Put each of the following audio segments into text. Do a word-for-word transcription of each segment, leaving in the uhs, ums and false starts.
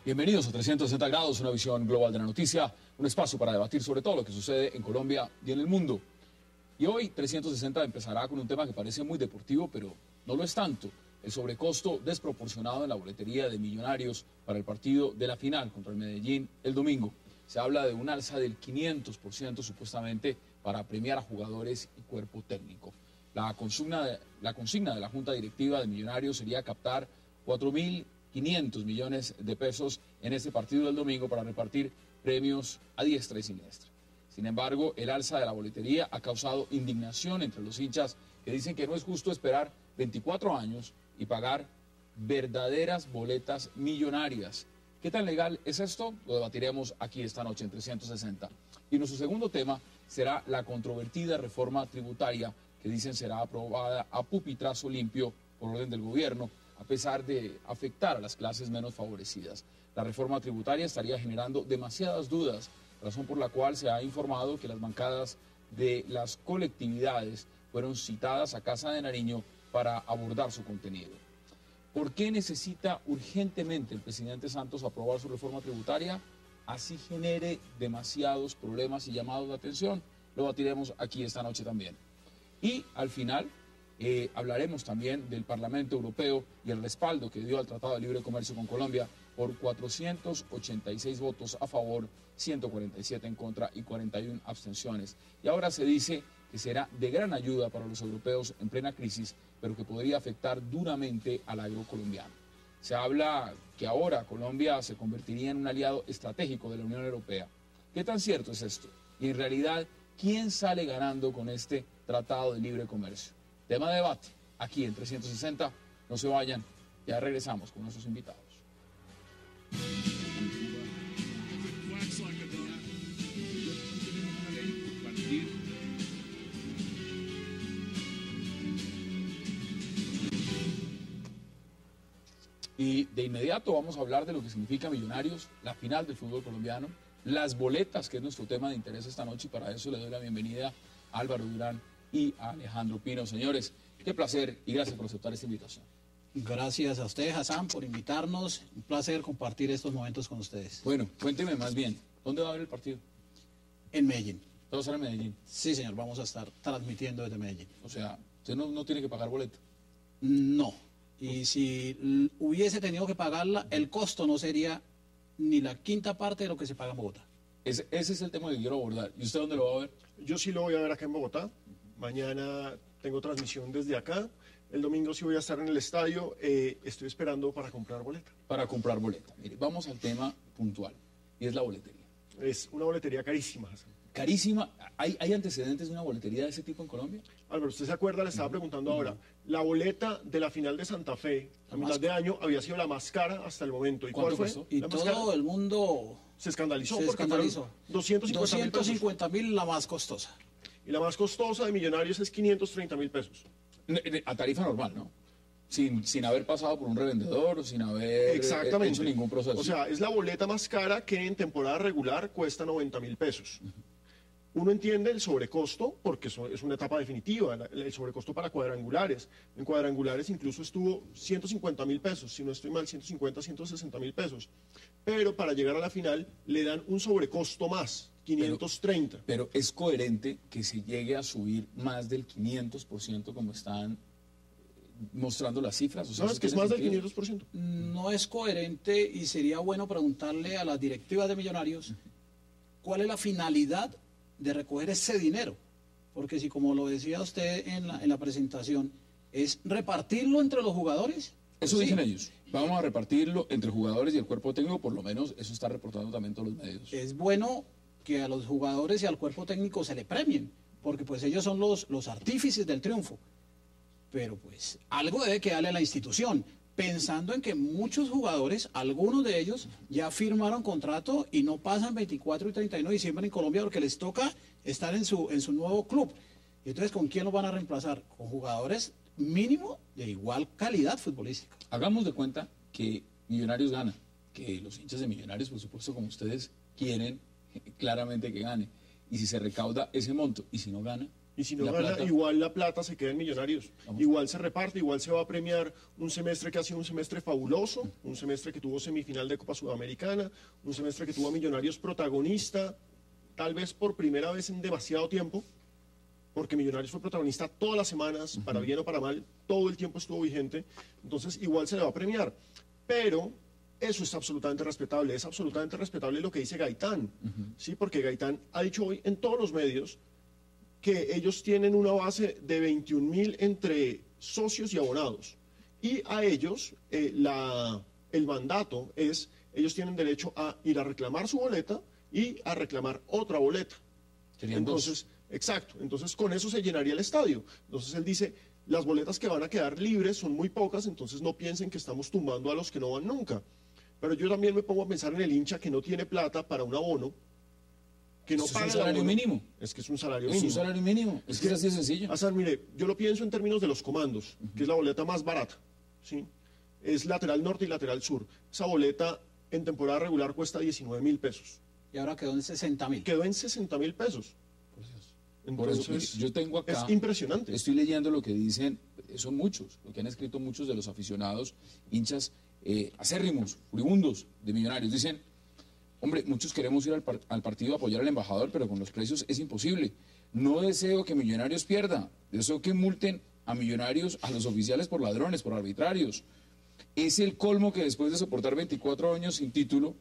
Bienvenidos a trescientos sesenta grados, una visión global de la noticia, un espacio para debatir sobre todo lo que sucede en Colombia y en el mundo. Y hoy trescientos sesenta empezará con un tema que parece muy deportivo, pero no lo es tanto: el sobrecosto desproporcionado en la boletería de Millonarios para el partido de la final contra el Medellín el domingo. Se habla de un alza del quinientos por ciento supuestamente para premiar a jugadores y cuerpo técnico. La consigna de la, consigna de la Junta Directiva de Millonarios sería captar cuatro mil quinientos millones de pesos en este partido del domingo para repartir premios a diestra y siniestra. Sin embargo, el alza de la boletería ha causado indignación entre los hinchas, que dicen que no es justo esperar veinticuatro años y pagar verdaderas boletas millonarias. ¿Qué tan legal es esto? Lo debatiremos aquí esta noche en trescientos sesenta. Y nuestro segundo tema será la controvertida reforma tributaria, que dicen será aprobada a pupitrazo limpio por orden del gobierno, a pesar de afectar a las clases menos favorecidas. La reforma tributaria estaría generando demasiadas dudas, razón por la cual se ha informado que las bancadas de las colectividades fueron citadas a Casa de Nariño para abordar su contenido. ¿Por qué necesita urgentemente el presidente Santos aprobar su reforma tributaria? Así genere demasiados problemas y llamados de atención. Lo debatiremos aquí esta noche también. Y al final eh, hablaremos también del Parlamento Europeo y el respaldo que dio al Tratado de Libre Comercio con Colombia por cuatrocientos ochenta y seis votos a favor, ciento cuarenta y siete en contra y cuarenta y una abstenciones. Y ahora se dice que será de gran ayuda para los europeos en plena crisis, pero que podría afectar duramente al agro colombiano. Se habla que ahora Colombia se convertiría en un aliado estratégico de la Unión Europea. ¿Qué tan cierto es esto? Y en realidad, ¿quién sale ganando con este Tratado de Libre Comercio? Tema de debate, aquí en trescientos sesenta. No se vayan, ya regresamos con nuestros invitados. Y de inmediato vamos a hablar de lo que significa Millonarios, la final del fútbol colombiano, las boletas, que es nuestro tema de interés esta noche, y para eso le doy la bienvenida a Álvaro Durán y a Alejandro Pino. Señores, qué placer y gracias por aceptar esta invitación. Gracias a usted, Hassan, por invitarnos. Un placer compartir estos momentos con ustedes. Bueno, cuénteme más bien, ¿dónde va a haber el partido? En Medellín. ¿Todo será en Medellín? Sí, señor, vamos a estar transmitiendo desde Medellín. O sea, usted no, no tiene que pagar boleta. No. Y si hubiese tenido que pagarla, el costo no sería ni la quinta parte de lo que se paga en Bogotá. Ese, ese es el tema que quiero abordar. ¿Y usted dónde lo va a ver? Yo sí lo voy a ver acá en Bogotá. Mañana tengo transmisión desde acá. El domingo sí voy a estar en el estadio. Eh, estoy esperando para comprar boleta. Para comprar boleta. Mire, vamos al tema puntual, y es la boletería. Es una boletería carísima, Hassan. Carísima. ¿Hay, ¿Hay antecedentes de una boletería de ese tipo en Colombia? Álvaro, ¿usted se acuerda? Le estaba preguntando ahora. La boleta de la final de Santa Fe, a mitad de año, había sido la más cara hasta el momento. ¿Y cuál fue? Costó? Y ¿La más todo cara? el mundo Se escandalizó. se porque escandalizó. fueron doscientos cincuenta mil pesos. la más costosa. Y la más costosa de Millonarios es quinientos treinta mil pesos. A tarifa normal, ¿no? Sin, sin haber pasado por un revendedor, sin haber Exactamente. hecho ningún proceso. O sea, es la boleta más cara que en temporada regular cuesta noventa mil pesos. Uno entiende el sobrecosto, porque eso es una etapa definitiva, el sobrecosto para cuadrangulares. En cuadrangulares incluso estuvo ciento cincuenta mil pesos, si no estoy mal, ciento cincuenta, ciento sesenta mil pesos. Pero para llegar a la final le dan un sobrecosto más, quinientos treinta. Pero, pero es coherente que se llegue a subir más del quinientos por ciento como están mostrando las cifras. O sea, No, es que es más del quinientos por ciento. No es coherente y sería bueno preguntarle a las directivas de Millonarios cuál es la finalidad de recoger ese dinero, porque si, como lo decía usted en la, en la presentación, es repartirlo entre los jugadores. Eso sí. Dicen ellos. Vamos a repartirlo entre jugadores y el cuerpo técnico, por lo menos eso está reportando también todos los medios. Es bueno que a los jugadores y al cuerpo técnico se le premien, porque pues ellos son los, los artífices del triunfo, pero pues algo debe quedarle a la institución, pensando en que muchos jugadores, algunos de ellos, ya firmaron contrato y no pasan veinticuatro y treinta y uno de diciembre en Colombia porque les toca estar en su, en su nuevo club. Y entonces, ¿con quién los van a reemplazar? Con jugadores mínimo de igual calidad futbolística. Hagamos de cuenta que Millonarios gana, que los hinchas de Millonarios, por supuesto, como ustedes, quieren claramente que gane. Y si se recauda ese monto, y si no gana... Y si no ¿La gana, plata? igual la plata se queda en Millonarios. Vamos. Igual se reparte, igual se va a premiar un semestre que ha sido un semestre fabuloso, un semestre que tuvo semifinal de Copa Sudamericana, un semestre que tuvo a Millonarios protagonista, tal vez por primera vez en demasiado tiempo, porque Millonarios fue protagonista todas las semanas, uh-huh. para bien o para mal, todo el tiempo estuvo vigente, entonces igual se le va a premiar. Pero eso es absolutamente respetable, es absolutamente respetable lo que dice Gaitán, uh-huh. ¿sí? Porque Gaitán ha dicho hoy en todos los medios que ellos tienen una base de veintiún mil entre socios y abonados. Y a ellos, eh, la, el mandato es, ellos tienen derecho a ir a reclamar su boleta y a reclamar otra boleta. Serían Entonces, dos. Exacto, entonces con eso se llenaría el estadio. Entonces él dice, las boletas que van a quedar libres son muy pocas, entonces no piensen que estamos tumbando a los que no van nunca. Pero yo también me pongo a pensar en el hincha que no tiene plata para un abono, que no ¿Es paga un el salario abono. mínimo? Es que es un salario Es mínimo. un salario mínimo. Es que es así de sencillo. Hasan, mire, yo lo pienso en términos de los comandos, uh-huh. que es la boleta más barata, ¿sí? Es lateral norte y lateral sur. Esa boleta en temporada regular cuesta diecinueve mil pesos. Y ahora quedó en sesenta mil. Quedó en sesenta mil pesos. Por eso, Entonces, yo tengo acá, es impresionante. Estoy leyendo lo que dicen, son muchos, lo que han escrito muchos de los aficionados, hinchas eh, acérrimos, furibundos de Millonarios. Dicen, hombre, muchos queremos ir al, par al partido a apoyar al embajador, pero con los precios es imposible. No deseo que Millonarios pierda, deseo que multen a Millonarios, a los oficiales por ladrones, por arbitrarios. Es el colmo que después de soportar veinticuatro años sin título,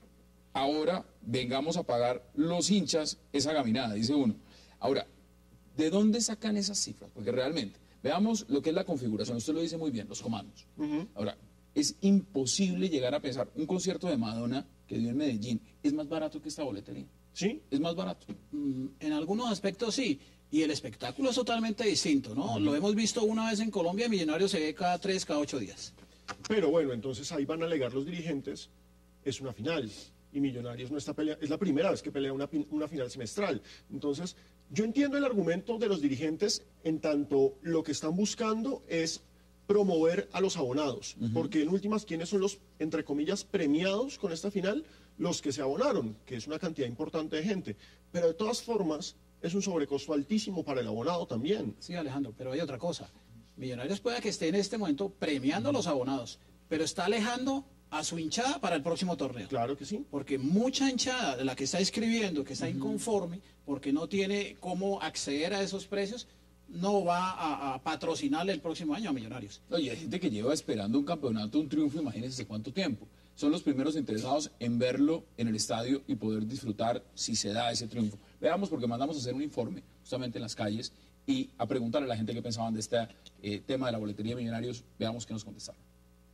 ahora vengamos a pagar los hinchas esa gaminada, dice uno. Ahora, ¿de dónde sacan esas cifras? Porque realmente, veamos lo que es la configuración, usted lo dice muy bien, los comandos. Uh-huh. Ahora, es imposible llegar a pensar, un concierto de Madonna que dio en Medellín, ¿es más barato que esta boletería? ¿Sí? ¿Es más barato? Mm, en algunos aspectos sí, y el espectáculo es totalmente distinto, ¿no? Uh-huh. Lo hemos visto una vez en Colombia, Millonarios se ve cada tres, cada ocho días. Pero bueno, entonces ahí van a alegar los dirigentes, es una final, y Millonarios no está peleando, es la primera vez que pelea una, una final semestral. Entonces, yo entiendo el argumento de los dirigentes en tanto lo que están buscando es promover a los abonados, uh-huh. porque en últimas, ¿quiénes son los, entre comillas, premiados con esta final? Los que se abonaron, que es una cantidad importante de gente. Pero de todas formas, es un sobrecosto altísimo para el abonado también. Sí, Alejandro, pero hay otra cosa. Millonarios puede que esté en este momento premiando uh-huh. a los abonados, pero está alejando a su hinchada para el próximo torneo. Claro que sí. Porque mucha hinchada de la que está escribiendo, que está uh-huh. inconforme, porque no tiene cómo acceder a esos precios, no va a, a patrocinarle el próximo año a Millonarios. Oye, hay gente que lleva esperando un campeonato, un triunfo, imagínense cuánto tiempo. Son los primeros interesados en verlo en el estadio y poder disfrutar si se da ese triunfo. Veamos, porque mandamos a hacer un informe justamente en las calles y a preguntarle a la gente qué pensaban de este eh, tema de la boletería de Millonarios. Veamos qué nos contestaron.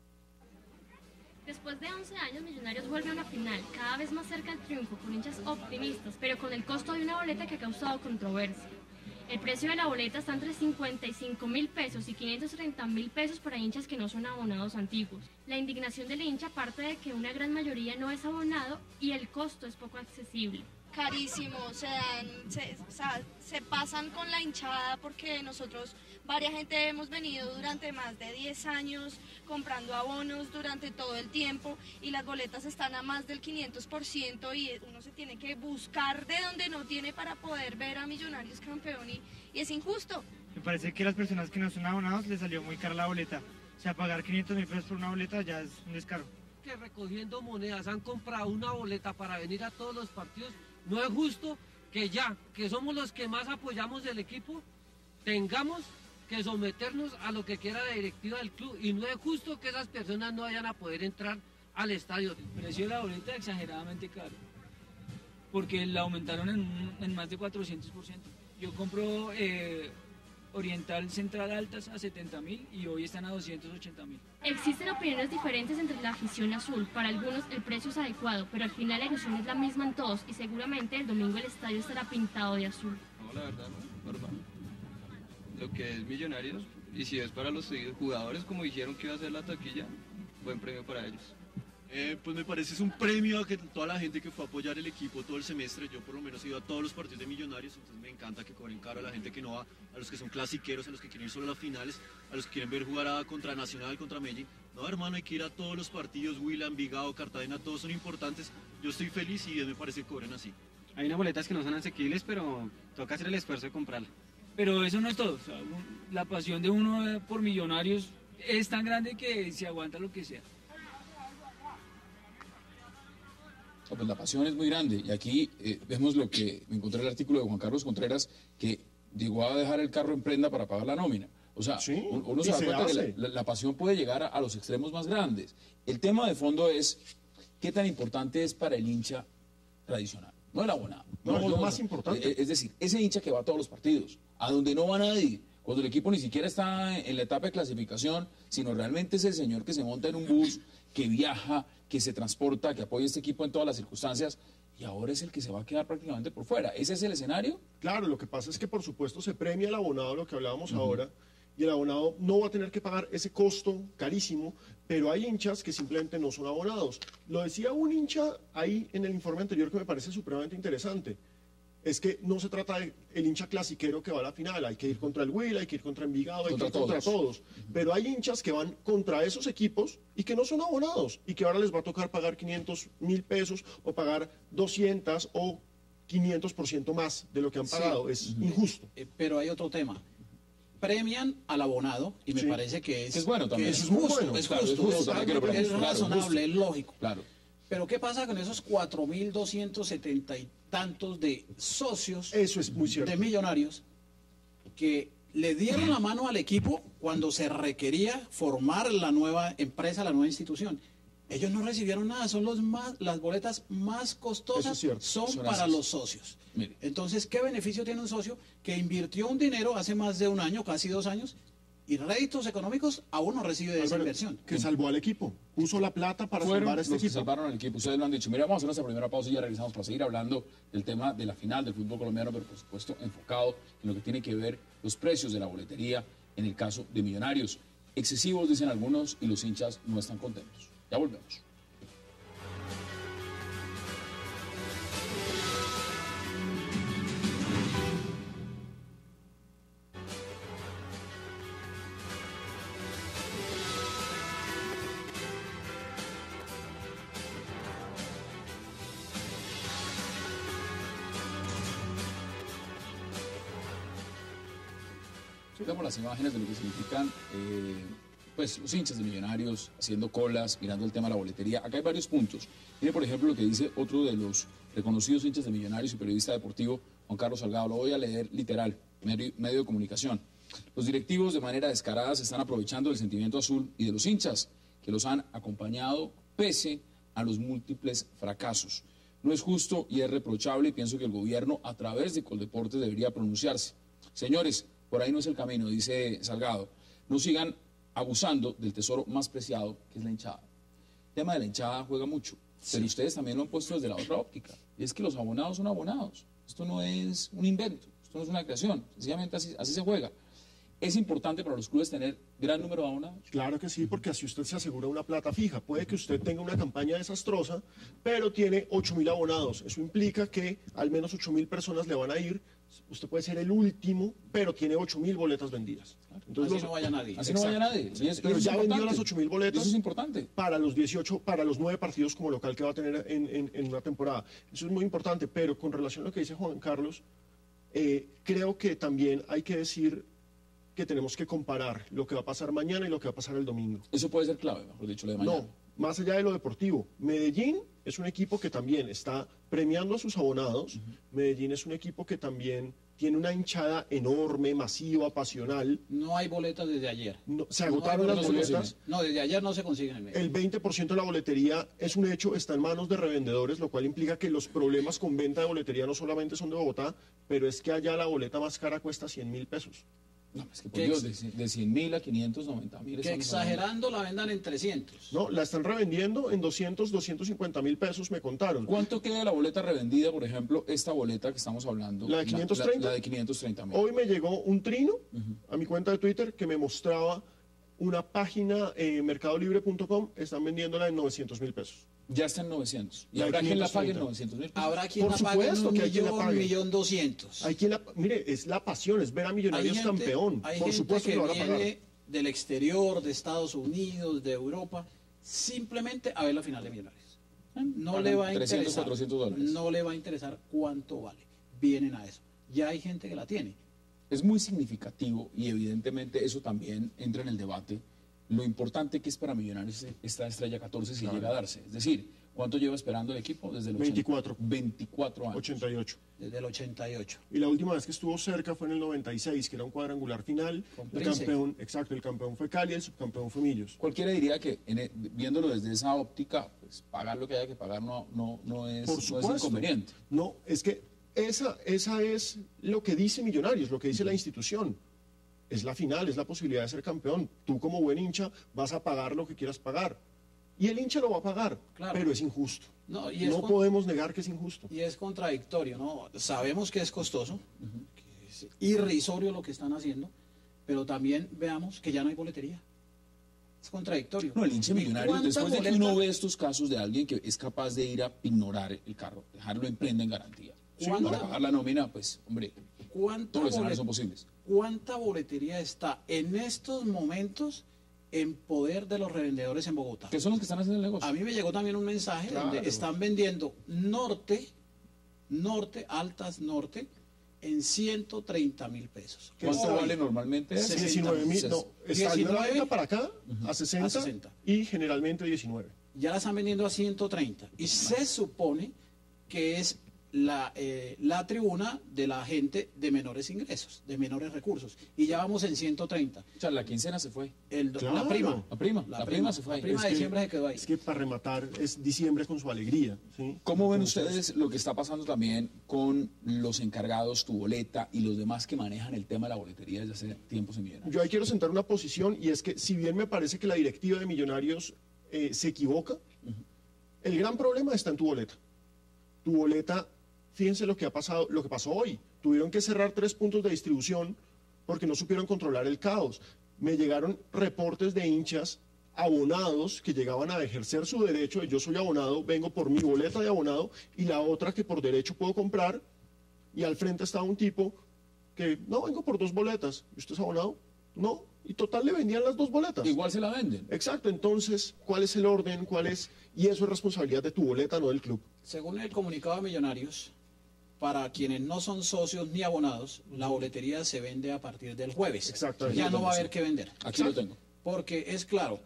Después de once años, Millonarios vuelve a una final, cada vez más cerca del triunfo, con hinchas optimistas, pero con el costo de una boleta que ha causado controversia. El precio de la boleta está entre cincuenta y cinco mil pesos y quinientos treinta mil pesos para hinchas que no son abonados antiguos. La indignación del hincha parte de que una gran mayoría no es abonado y el costo es poco accesible. Carísimo, se dan, se, o sea, se pasan con la hinchada porque nosotros, varias gente hemos venido durante más de diez años comprando abonos durante todo el tiempo y las boletas están a más del quinientos por ciento y uno se tiene que buscar de donde no tiene para poder ver a Millonarios campeón y, y es injusto. Me parece que a las personas que no son abonados les salió muy cara la boleta, o sea, pagar quinientos mil pesos por una boleta ya es un descaro. Que recogiendo monedas han comprado una boleta para venir a todos los partidos. No es justo que ya, que somos los que más apoyamos del equipo, tengamos que someternos a lo que quiera la directiva del club. Y no es justo que esas personas no vayan a poder entrar al estadio. El precio de la boleta es exageradamente caro, porque la aumentaron en, en más de cuatrocientos por ciento. Yo compro eh, Oriental Central Altas a setenta mil y hoy están a doscientos ochenta mil. Existen opiniones diferentes entre la afición azul. Para algunos el precio es adecuado, pero al final la ilusión es la misma en todos y seguramente el domingo el estadio estará pintado de azul. No, la verdad no, normal. Lo que es Millonarios, y si es para los jugadores, como dijeron que iba a ser la taquilla, buen premio para ellos. Eh, pues me parece es un premio a que toda la gente que fue a apoyar el equipo todo el semestre. Yo por lo menos he ido a todos los partidos de Millonarios, entonces me encanta que cobren caro a la gente que no va, a los que son clasiqueros, a los que quieren ir solo a las finales, a los que quieren ver jugar a contra Nacional, contra Medellín. No, hermano, hay que ir a todos los partidos, Huila, Envigado, Cartagena, todos son importantes. Yo estoy feliz y me parece que cobren así. Hay unas boletas que no son asequibles, pero toca hacer el esfuerzo de comprarla. Pero eso no es todo. O sea, un- la pasión de uno eh, por Millonarios es tan grande que se aguanta lo que sea. No, pues la pasión es muy grande y aquí eh, vemos lo que me encontré el artículo de Juan Carlos Contreras que llegó a dejar el carro en prenda para pagar la nómina. O sea, Sí, un- uno y se da se cuenta que hace. la, la- la pasión puede llegar a, a los extremos más grandes. El tema de fondo es qué tan importante es para el hincha tradicional, no el abonado. No, es lo más importante. Eh, Es decir, ese hincha que va a todos los partidos, a donde no va nadie, cuando el equipo ni siquiera está en la etapa de clasificación, sino realmente es el señor que se monta en un bus, que viaja, que se transporta, que apoya a este equipo en todas las circunstancias, y ahora es el que se va a quedar prácticamente por fuera. ¿Ese es el escenario? Claro, lo que pasa es que por supuesto se premia al abonado, lo que hablábamos ahora, y el abonado no va a tener que pagar ese costo carísimo, pero hay hinchas que simplemente no son abonados. Lo decía un hincha ahí en el informe anterior que me parece supremamente interesante. Es que no se trata del hincha clasiquero que va a la final, hay que ir contra el Huila, hay que ir contra Envigado, hay Contra que ir contra todos. todos. Pero hay hinchas que van contra esos equipos y que no son abonados y que ahora les va a tocar pagar quinientos mil pesos o pagar doscientos o quinientos por ciento más de lo que han Sí. pagado. Es injusto. Eh, pero hay otro tema. Premian al abonado y me Sí. parece que es, Que es bueno también. que es Es muy justo, bueno. es Claro, es justo, justo, es, también quiero es premiar. Claro, razonable, justo. es lógico. Claro. Pero ¿qué pasa con esos cuatro mil doscientos setenta y tantos de socios Eso es muy cierto. de Millonarios que le dieron la mano al equipo cuando se requería formar la nueva empresa, la nueva institución? Ellos no recibieron nada, son los más, las boletas más Eso costosas es cierto. son Son para esas. los socios. Mire. Entonces, ¿qué beneficio tiene un socio que invirtió un dinero hace más de un año, casi dos años, y réditos económicos aún no recibe de esa Álvaro, inversión? que salvó al equipo, puso la plata para Fueron salvar a este los que equipo. salvaron al equipo, ustedes lo han dicho. Mira, vamos a hacer nuestra primera pausa y ya regresamos para seguir hablando del tema de la final del fútbol colombiano, pero por supuesto enfocado en lo que tiene que ver los precios de la boletería en el caso de Millonarios. Excesivos, dicen algunos, y los hinchas no están contentos. Ya volvemos. Vemos las imágenes de lo que significan eh, pues, los hinchas de Millonarios haciendo colas, mirando el tema de la boletería. Acá hay varios puntos. Mire, por ejemplo, lo que dice otro de los reconocidos hinchas de Millonarios y periodista deportivo, Juan Carlos Salgado. Lo voy a leer literal, medio, medio de comunicación. Los directivos de manera descarada se están aprovechando del sentimiento azul y de los hinchas que los han acompañado pese a los múltiples fracasos. No es justo y es reprochable y pienso que el gobierno a través de Coldeportes debería pronunciarse. Señores, por ahí no es el camino, dice Salgado. No sigan abusando del tesoro más preciado, que es la hinchada. El tema de la hinchada juega mucho, pero ustedes también lo han puesto desde la otra óptica. Y es que los abonados son abonados. Esto no es un invento, esto no es una creación. Sencillamente así, así se juega. ¿Es importante para los clubes tener gran número de abonados? Claro que sí, porque así usted se asegura una plata fija. Puede que usted tenga una campaña desastrosa, pero tiene ocho mil abonados. Eso implica que al menos ocho mil personas le van a ir. Usted puede ser el último, pero tiene ocho mil boletas vendidas. Así los- no vaya nadie. Así no vaya nadie. Y es- y Pero eso es ya vendió importante. las ocho mil boletas. Eso es importante. Para los dieciocho, para los nueve partidos como local que va a tener en, en- en una temporada. Eso es muy importante, pero con relación a lo que dice Juan Carlos, eh, creo que también hay que decir que tenemos que comparar lo que va a pasar mañana y lo que va a pasar el domingo. Eso puede ser clave, mejor dicho, lo de mañana. No, más allá de lo deportivo. Medellín es un equipo que también está premiando a sus abonados. Medellín es un equipo que también tiene una hinchada enorme, masiva, pasional. No hay boletas desde ayer. No, se No agotaron hay las boletas. boletas. No, desde ayer no se consiguen en Medellín. El veinte por ciento de la boletería es un hecho, está en manos de revendedores, lo cual implica que los problemas con venta de boletería no solamente son de Bogotá, pero es que allá la boleta más cara cuesta cien mil pesos. No, es que por Qué Dios, ex- de, de cien mil a quinientos noventa mil. Que exagerando la vendan en trescientos. No, la están revendiendo en doscientos, doscientos cincuenta mil pesos, me contaron. ¿Cuánto queda de la boleta revendida, por ejemplo, esta boleta que estamos hablando? ¿La de quinientos treinta? La, la de quinientos treinta mil. Hoy me llegó un trino a mi cuenta de Twitter que me mostraba una página en mercado libre punto com, están vendiéndola en novecientos mil pesos. Ya está en novecientos. ¿Y La de habrá quien la pague en quinientos novecientos mil? Habrá quien Por la pague en supuesto un que hay quien la millón, pague. millón doscientos. Hay quien la, mire, es la pasión, es ver a Hay Millonarios gente, campeón. hay Por gente supuesto que que lo van a pagar. viene del exterior, de Estados Unidos, de Europa, simplemente a ver la final de Millonarios. No Pagan le va a trescientos, interesar. cuatrocientos dólares. No le va a interesar cuánto vale. Vienen a eso. Ya hay gente que la tiene. Es muy significativo y evidentemente eso también entra en el debate. Lo importante que es para Millonarios esta estrella catorce si Claro. llega a darse. Es decir, ¿cuánto lleva esperando el equipo? Desde el veinticuatro. veinticuatro años. ochenta y ocho. Desde el ochenta y ocho. Y la última vez que estuvo cerca fue en el noventa y seis, que era un cuadrangular final. Con El Prince. campeón, exacto, el campeón fue Cali, el subcampeón fue Millos. Cualquiera diría que en e- viéndolo desde esa óptica, pues pagar lo que haya que pagar no, no, no, es, Por no es supuesto. inconveniente. No, es que esa, esa es lo que dice Millonarios, lo que dice la institución. Es la final, es la posibilidad de ser campeón. Tú como buen hincha vas a pagar lo que quieras pagar. Y el hincha lo va a pagar, Claro. pero es injusto. No, y es No con- podemos negar que es injusto. Y es contradictorio, ¿no? Sabemos que es costoso, que es irrisorio lo que están haciendo, pero también veamos que ya no hay boletería. Es contradictorio. No, el hincha ¿Y millonario, cuánta después de que boleta- uno ve estos casos de alguien que es capaz de ir a ignorar el carro, dejarlo en prenda en garantía, ¿Cuánta- para pagar la nómina, pues, hombre, ¿Cuánta, todos los escenarios bolet- son posibles. ¿Cuánta boletería está en estos momentos en poder de los revendedores en Bogotá? ¿Qué son los que están haciendo el negocio? A mí me llegó también un mensaje Claro. donde están vendiendo norte, norte, altas norte, en ciento treinta mil pesos. ¿Cuánto Hoy, vale normalmente eso? sesenta. diecinueve mil, no, está de la diecinueve venta para acá a sesenta, a sesenta. y generalmente diecinueve. Ya la están vendiendo a ciento treinta. Y se supone que es la, eh, la tribuna de la gente de menores ingresos, de menores recursos. Y ya vamos en ciento treinta. O sea, la quincena se fue. El, do- Claro. La prima. La prima, la, prima, se fue. La ahí. prima Es de que- diciembre se quedó ahí. Es que para rematar es diciembre con su alegría. ¿sí? ¿Cómo ven Entonces, ustedes lo que está pasando también con los encargados, tu boleta y los demás que manejan el tema de la boletería desde hace tiempos en Millonarios? Yo ahí quiero sentar una posición y es que si bien me parece que la directiva de Millonarios eh, se equivoca, el gran problema está en tu boleta. Tu boleta, fíjense lo que ha pasado, lo que pasó hoy. Tuvieron que cerrar tres puntos de distribución porque no supieron controlar el caos. Me llegaron reportes de hinchas abonados que llegaban a ejercer su derecho de yo soy abonado, vengo por mi boleta de abonado y la otra que por derecho puedo comprar, y al frente estaba un tipo que no, vengo por dos boletas. ¿Y usted es abonado? No. Y total le vendían las dos boletas. Igual se la venden. Exacto. Entonces, ¿cuál es el orden? ¿Cuál es? Y eso es responsabilidad de tu boleta, no del club. Según el comunicado de Millonarios, para quienes no son socios ni abonados, la boletería se vende a partir del jueves. Exactamente. Ya no va a haber que vender. Aquí lo tengo. Porque es claro,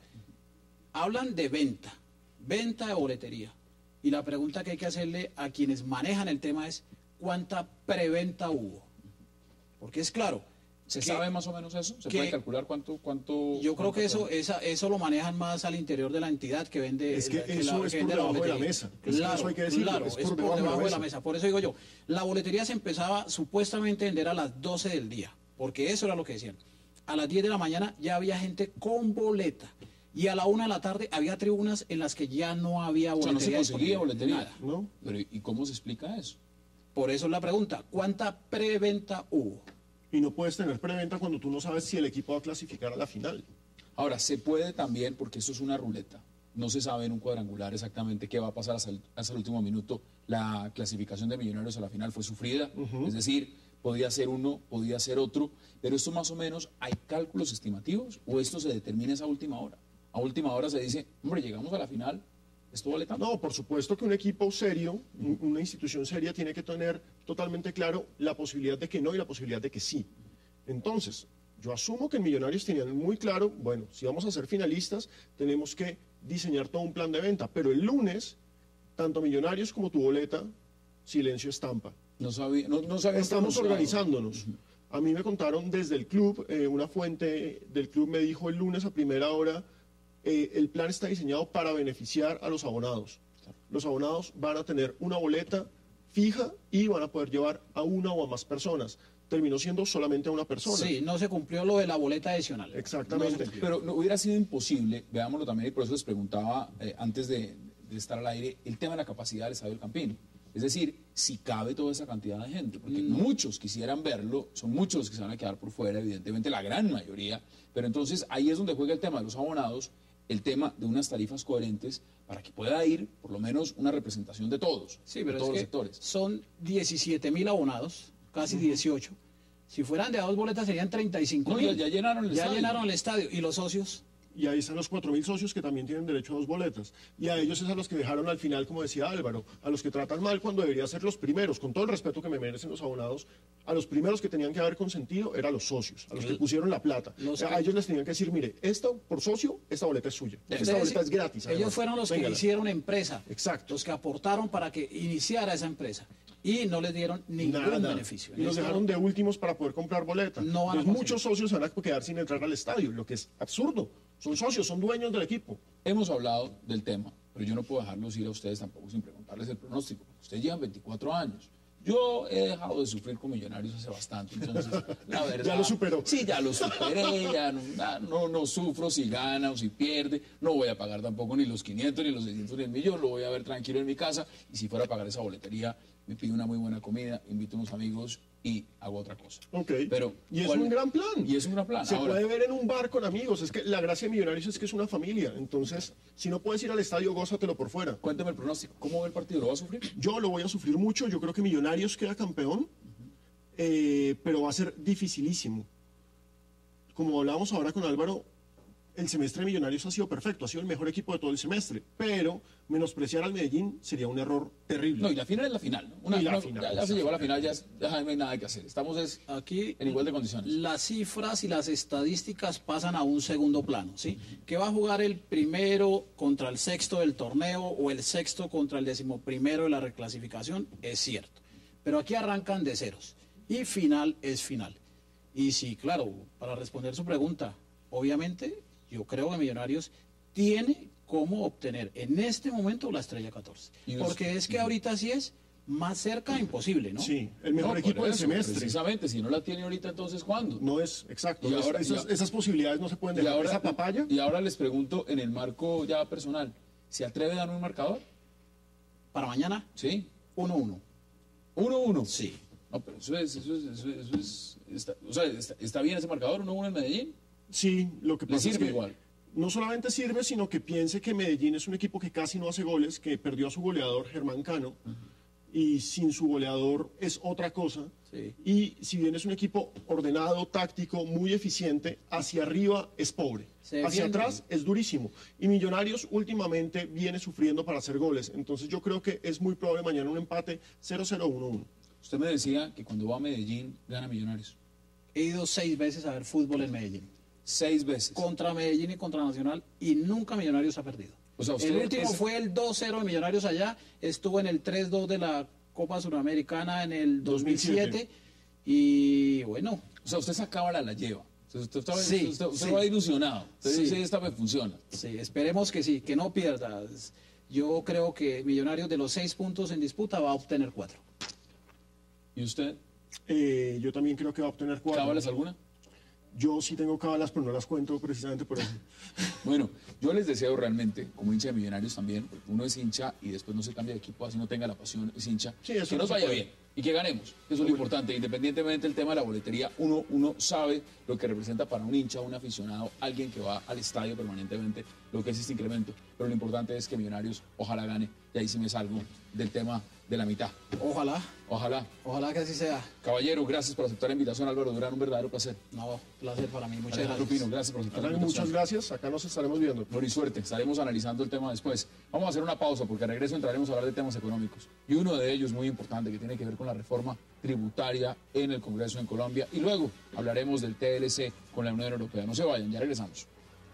hablan de venta, venta de boletería. Y la pregunta que hay que hacerle a quienes manejan el tema es, ¿cuánta preventa hubo? Porque es claro. ¿Se que- sabe más o menos eso? ¿Se que- puede calcular cuánto? cuánto Yo creo cuánto que eso, puede? esa, eso lo manejan más al interior de la entidad que vende. Es que la- eso la- es que por vende debajo de la boletería. mesa. Es que Claro, eso hay que decirlo, claro, es es por por debajo de la debajo de la mesa. mesa. Por eso digo yo, la boletería se empezaba supuestamente a vender a las doce del día, porque eso era lo que decían. A las diez de la mañana ya había gente con boleta. Y a la una de la tarde había tribunas en las que ya no había O sea, boletería. no se conseguía disponible. boletería. Nada. ¿No? Pero, ¿y cómo se explica eso? Por eso es la pregunta, ¿cuánta preventa hubo? Y no puedes tener preventa cuando tú no sabes si el equipo va a clasificar a la final. Ahora, se puede también, porque esto es una ruleta, no se sabe en un cuadrangular exactamente qué va a pasar hasta el, hasta el último minuto. La clasificación de Millonarios a la final fue sufrida, es decir, podía ser uno, podía ser otro, pero esto más o menos, ¿hay cálculos estimativos o esto se determina esa última hora? A última hora se dice, hombre, llegamos a la final, ¿esto vale tanto? No, por supuesto que un equipo serio, un- una institución seria, tiene que tener totalmente claro la posibilidad de que no y la posibilidad de que sí. Entonces, yo asumo que en Millonarios tenían muy claro, bueno, si vamos a ser finalistas, tenemos que diseñar todo un plan de venta. Pero el lunes, tanto Millonarios como tu boleta, silencio estampa. No sabía, no, no se había Estamos pronunciado. organizándonos. A mí me contaron desde el club, eh, una fuente del club me dijo el lunes a primera hora, eh, el plan está diseñado para beneficiar a los abonados. Los abonados van a tener una boleta fija y van a poder llevar a una o a más personas. Terminó siendo solamente a una persona. Sí, no se cumplió lo de la boleta adicional. Exactamente. Pero no hubiera sido imposible, veámoslo también, y por eso les preguntaba eh, antes de, de estar al aire, el tema de la capacidad del Estadio del Campín. Es decir, si cabe toda esa cantidad de gente, porque muchos quisieran verlo, son muchos los que se van a quedar por fuera, evidentemente la gran mayoría, pero entonces ahí es donde juega el tema de los abonados, el tema de unas tarifas coherentes para que pueda ir por lo menos una representación de todos, Sí, de pero todos es los que sectores. son diecisiete mil abonados, casi dieciocho. Si fueran de a dos boletas serían treinta y cinco No, mil. ya- ya llenaron el Ya estadio. llenaron el estadio. ¿Y los socios? Y ahí están los cuatro mil socios que también tienen derecho a dos boletas. Y a ellos es a los que dejaron al final, como decía Álvaro, a los que tratan mal cuando deberían ser los primeros, con todo el respeto que me merecen los abonados, a los primeros que tenían que haber consentido eran los socios, a los que pusieron la plata. Los a que- ellos les tenían que decir, mire, esto por socio, esta boleta es suya. Esta Ustedes- boleta es gratis. Ellos además. fueron los que Véngala. hicieron empresa, Exacto. los que aportaron para que iniciara esa empresa y no les dieron ningún Nada. beneficio. Y los Esto- dejaron de últimos para poder comprar boleta. No van a Entonces, conseguir. muchos socios se van a quedar sin entrar al estadio, lo que es absurdo. Son socios, son dueños del equipo. Hemos hablado del tema, pero yo no puedo dejarlos ir a ustedes tampoco sin preguntarles el pronóstico. Ustedes llevan veinticuatro años. Yo he dejado de sufrir con Millonarios hace bastante, entonces, la verdad... Ya lo superó. Sí, ya lo superé, ya no, ya no, no sufro si gana o si pierde, no voy a pagar tampoco ni los quinientos, ni los seiscientos, ni el millón, lo voy a ver tranquilo en mi casa, y si fuera a pagar esa boletería, me pido una muy buena comida, invito a unos amigos y hago otra cosa. Ok. Pero, y es ¿cuál- un gran plan. Y es un gran plan. Se Ahora, puede ver en un bar con amigos. Es que la gracia de Millonarios es que es una familia. Entonces, si no puedes ir al estadio, gózatelo por fuera. cuénteme el pronóstico, ¿cómo ve el partido? ¿Lo va a sufrir? Yo lo voy a sufrir mucho. Yo creo que Millonarios queda campeón, eh, pero va a ser dificilísimo. Como hablábamos ahora con Álvaro, el semestre de Millonarios ha sido perfecto, ha sido el mejor equipo de todo el semestre, pero menospreciar al Medellín sería un error terrible. No, y la final es la final, ¿no? Una, Y la una- final, ya, ya se exacto. llegó a la final, ya, es- ya no hay nada que hacer. Estamos es Aquí en igual de condiciones. las cifras y las estadísticas pasan a un segundo plano, ¿sí? Que va a jugar el primero contra el sexto del torneo o el sexto contra el decimoprimero de la reclasificación, es cierto. Pero aquí arrancan de ceros y final es final. Y sí, claro, para responder su pregunta, obviamente yo creo que Millonarios tiene cómo obtener en este momento la estrella catorce. Y us- Porque es que ahorita sí es más cerca imposible, ¿no? Sí, el mejor No, equipo por del eso, semestre. Precisamente, si no la tiene ahorita, entonces ¿cuándo? No es exacto. Y no es- ahora- esas, y a- esas posibilidades no se pueden Y dejar. ahora, Esa papaya. y ahora les pregunto en el marco ya personal, ¿se atreve a dar un marcador? Para mañana, Sí. uno uno. uno uno. Sí. No, pero eso es, eso es, eso es, eso es- está, o sea, está, está bien ese marcador, uno uno en Medellín. Sí, lo que Le pasa es sirve que igual. no solamente sirve, sino que piense que Medellín es un equipo que casi no hace goles, que perdió a su goleador Germán Cano, y sin su goleador es otra cosa. Sí. Y si bien es un equipo ordenado, táctico, muy eficiente, hacia arriba es pobre. Se Hacia defiende. atrás es durísimo. Y Millonarios últimamente viene sufriendo para hacer goles. Entonces yo creo que es muy probable mañana un empate cero cero uno uno. Usted me decía que cuando va a Medellín gana Millonarios. He ido seis veces a ver fútbol en Medellín. Seis veces. Contra Medellín y contra Nacional y nunca Millonarios ha perdido. O sea, usted el último ese- fue el dos cero de Millonarios allá, estuvo en el tres dos de la Copa Suramericana en el dos mil siete y bueno, O sea, usted sacaba la la lleva. O sea, usted, estaba- Sí, usted, usted sí. va ilusionado. Usted Sí. dice, esta me funciona. sí, esperemos que sí, que no pierdas. Yo creo que Millonarios de los seis puntos en disputa va a obtener cuatro. ¿Y usted? Eh, yo también creo que va a obtener cuatro. ¿Cábalas alguna? Yo sí tengo cábalas, pero no las cuento precisamente por eso. Bueno, yo les deseo realmente, como hincha de Millonarios también, porque uno es hincha y después no se cambia de equipo, así no tenga la pasión, es hincha, Sí, eso que no nos se vaya puede. bien y que ganemos, que eso es lo importante, independientemente del tema de la boletería, uno, uno sabe lo que representa para un hincha, un aficionado, alguien que va al estadio permanentemente, lo que es este incremento, pero lo importante es que Millonarios ojalá gane, y ahí sí me salgo del tema de la mitad, Ojalá, ojalá. ojalá que así sea. Caballero, gracias por aceptar la invitación, Álvaro Durán, un verdadero placer. No, placer para mí, muchas Alejandro gracias. Pino, gracias por aceptar la Alan, invitación. muchas gracias. Acá nos estaremos viendo. Gloria y suerte, estaremos analizando el tema después. Vamos a hacer una pausa porque al regreso entraremos a hablar de temas económicos. Y uno de ellos muy importante que tiene que ver con la reforma tributaria en el Congreso en Colombia. Y luego hablaremos del T L C con la Unión Europea. No se vayan, ya regresamos.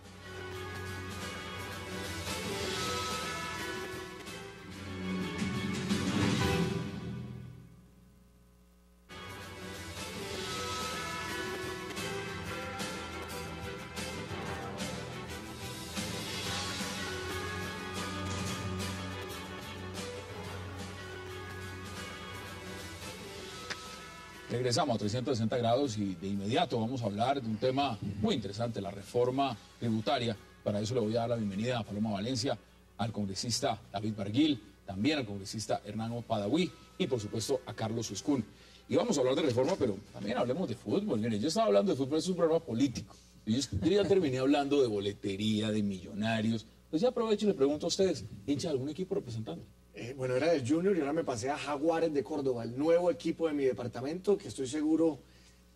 Regresamos a trescientos sesenta grados y de inmediato vamos a hablar de un tema muy interesante, la reforma tributaria. Para eso le voy a dar la bienvenida a Paloma Valencia, al congresista David Barguil, también al congresista Hernán Padaví y por supuesto a Carlos Uscún. Y vamos a hablar de reforma, pero también hablemos de fútbol. Miren, yo estaba hablando de fútbol, es un programa político. Y Yo, yo ya terminé hablando de boletería, de millonarios. Pues ya aprovecho y le pregunto a ustedes, ¿hincha de algún equipo representante? Eh, bueno, era del Junior y ahora me pasé a Jaguares de Córdoba, el nuevo equipo de mi departamento, que estoy seguro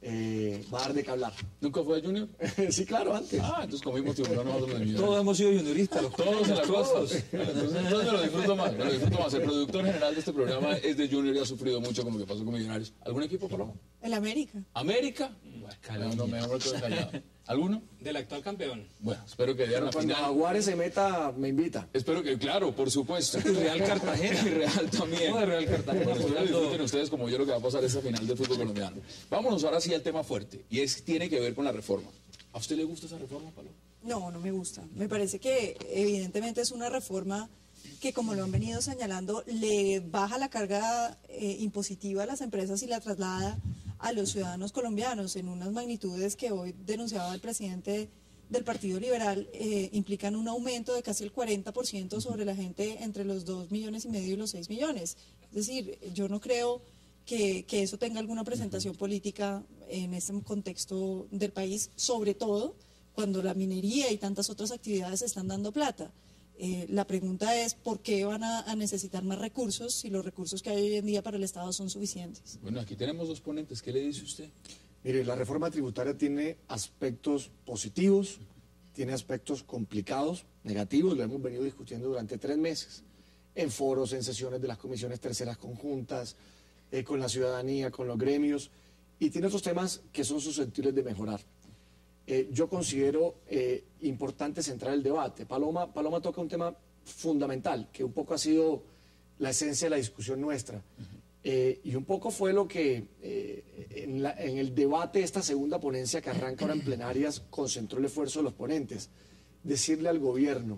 eh, va a dar de qué hablar. ¿Nunca fue Junior? Sí, claro, antes. Ah, entonces comimos tiburón nosotros de Millonarios. Todos hemos sido junioristas. Los Todos en la costa. Entonces, entonces me lo disfruto más, me lo disfruto más. El productor general de este programa es de Junior y ha sufrido mucho con lo que pasó con Millonarios. ¿Algún equipo, Paloma? El América. ¿América? Bueno, no, me muerto engañado. ¿Alguno? Del actual campeón. Bueno, espero que vean la Cuando final. Jaguares se meta, me invita. Espero que, claro, por supuesto. Real Cartagena. Y Real también. No, de Real Cartagena. Bueno, espero que disfruten ustedes como yo lo que va a pasar esa final del fútbol colombiano. Vámonos ahora sí al tema fuerte, y es tiene que ver con la reforma. ¿A usted le gusta esa reforma, Paloma? No, no me gusta. Me parece que evidentemente es una reforma que, como lo han venido señalando, le baja la carga eh, impositiva a las empresas y la traslada a los ciudadanos colombianos en unas magnitudes que hoy denunciaba el presidente del Partido Liberal, eh, implican un aumento de casi el cuarenta por ciento sobre la gente entre los dos millones y medio y los seis millones. Es decir, yo no creo que, que eso tenga alguna presentación política en este contexto del país, sobre todo cuando la minería y tantas otras actividades están dando plata. Eh, la pregunta es, ¿por qué van a, a necesitar más recursos si los recursos que hay hoy en día para el Estado son suficientes? Bueno, aquí tenemos dos ponentes. ¿Qué le dice usted? Mire, la reforma tributaria tiene aspectos positivos, tiene aspectos complicados, negativos, lo hemos venido discutiendo durante tres meses, en foros, en sesiones de las comisiones terceras conjuntas, eh, con la ciudadanía, con los gremios, y tiene otros temas que son susceptibles de mejorar. Eh, yo considero eh, importante centrar el debate. Paloma, Paloma toca un tema fundamental, que un poco ha sido la esencia de la discusión nuestra. Uh-huh. Eh, y un poco fue lo que eh, en, la, en el debate de esta segunda ponencia que arranca ahora en plenarias concentró el esfuerzo de los ponentes. Decirle al gobierno,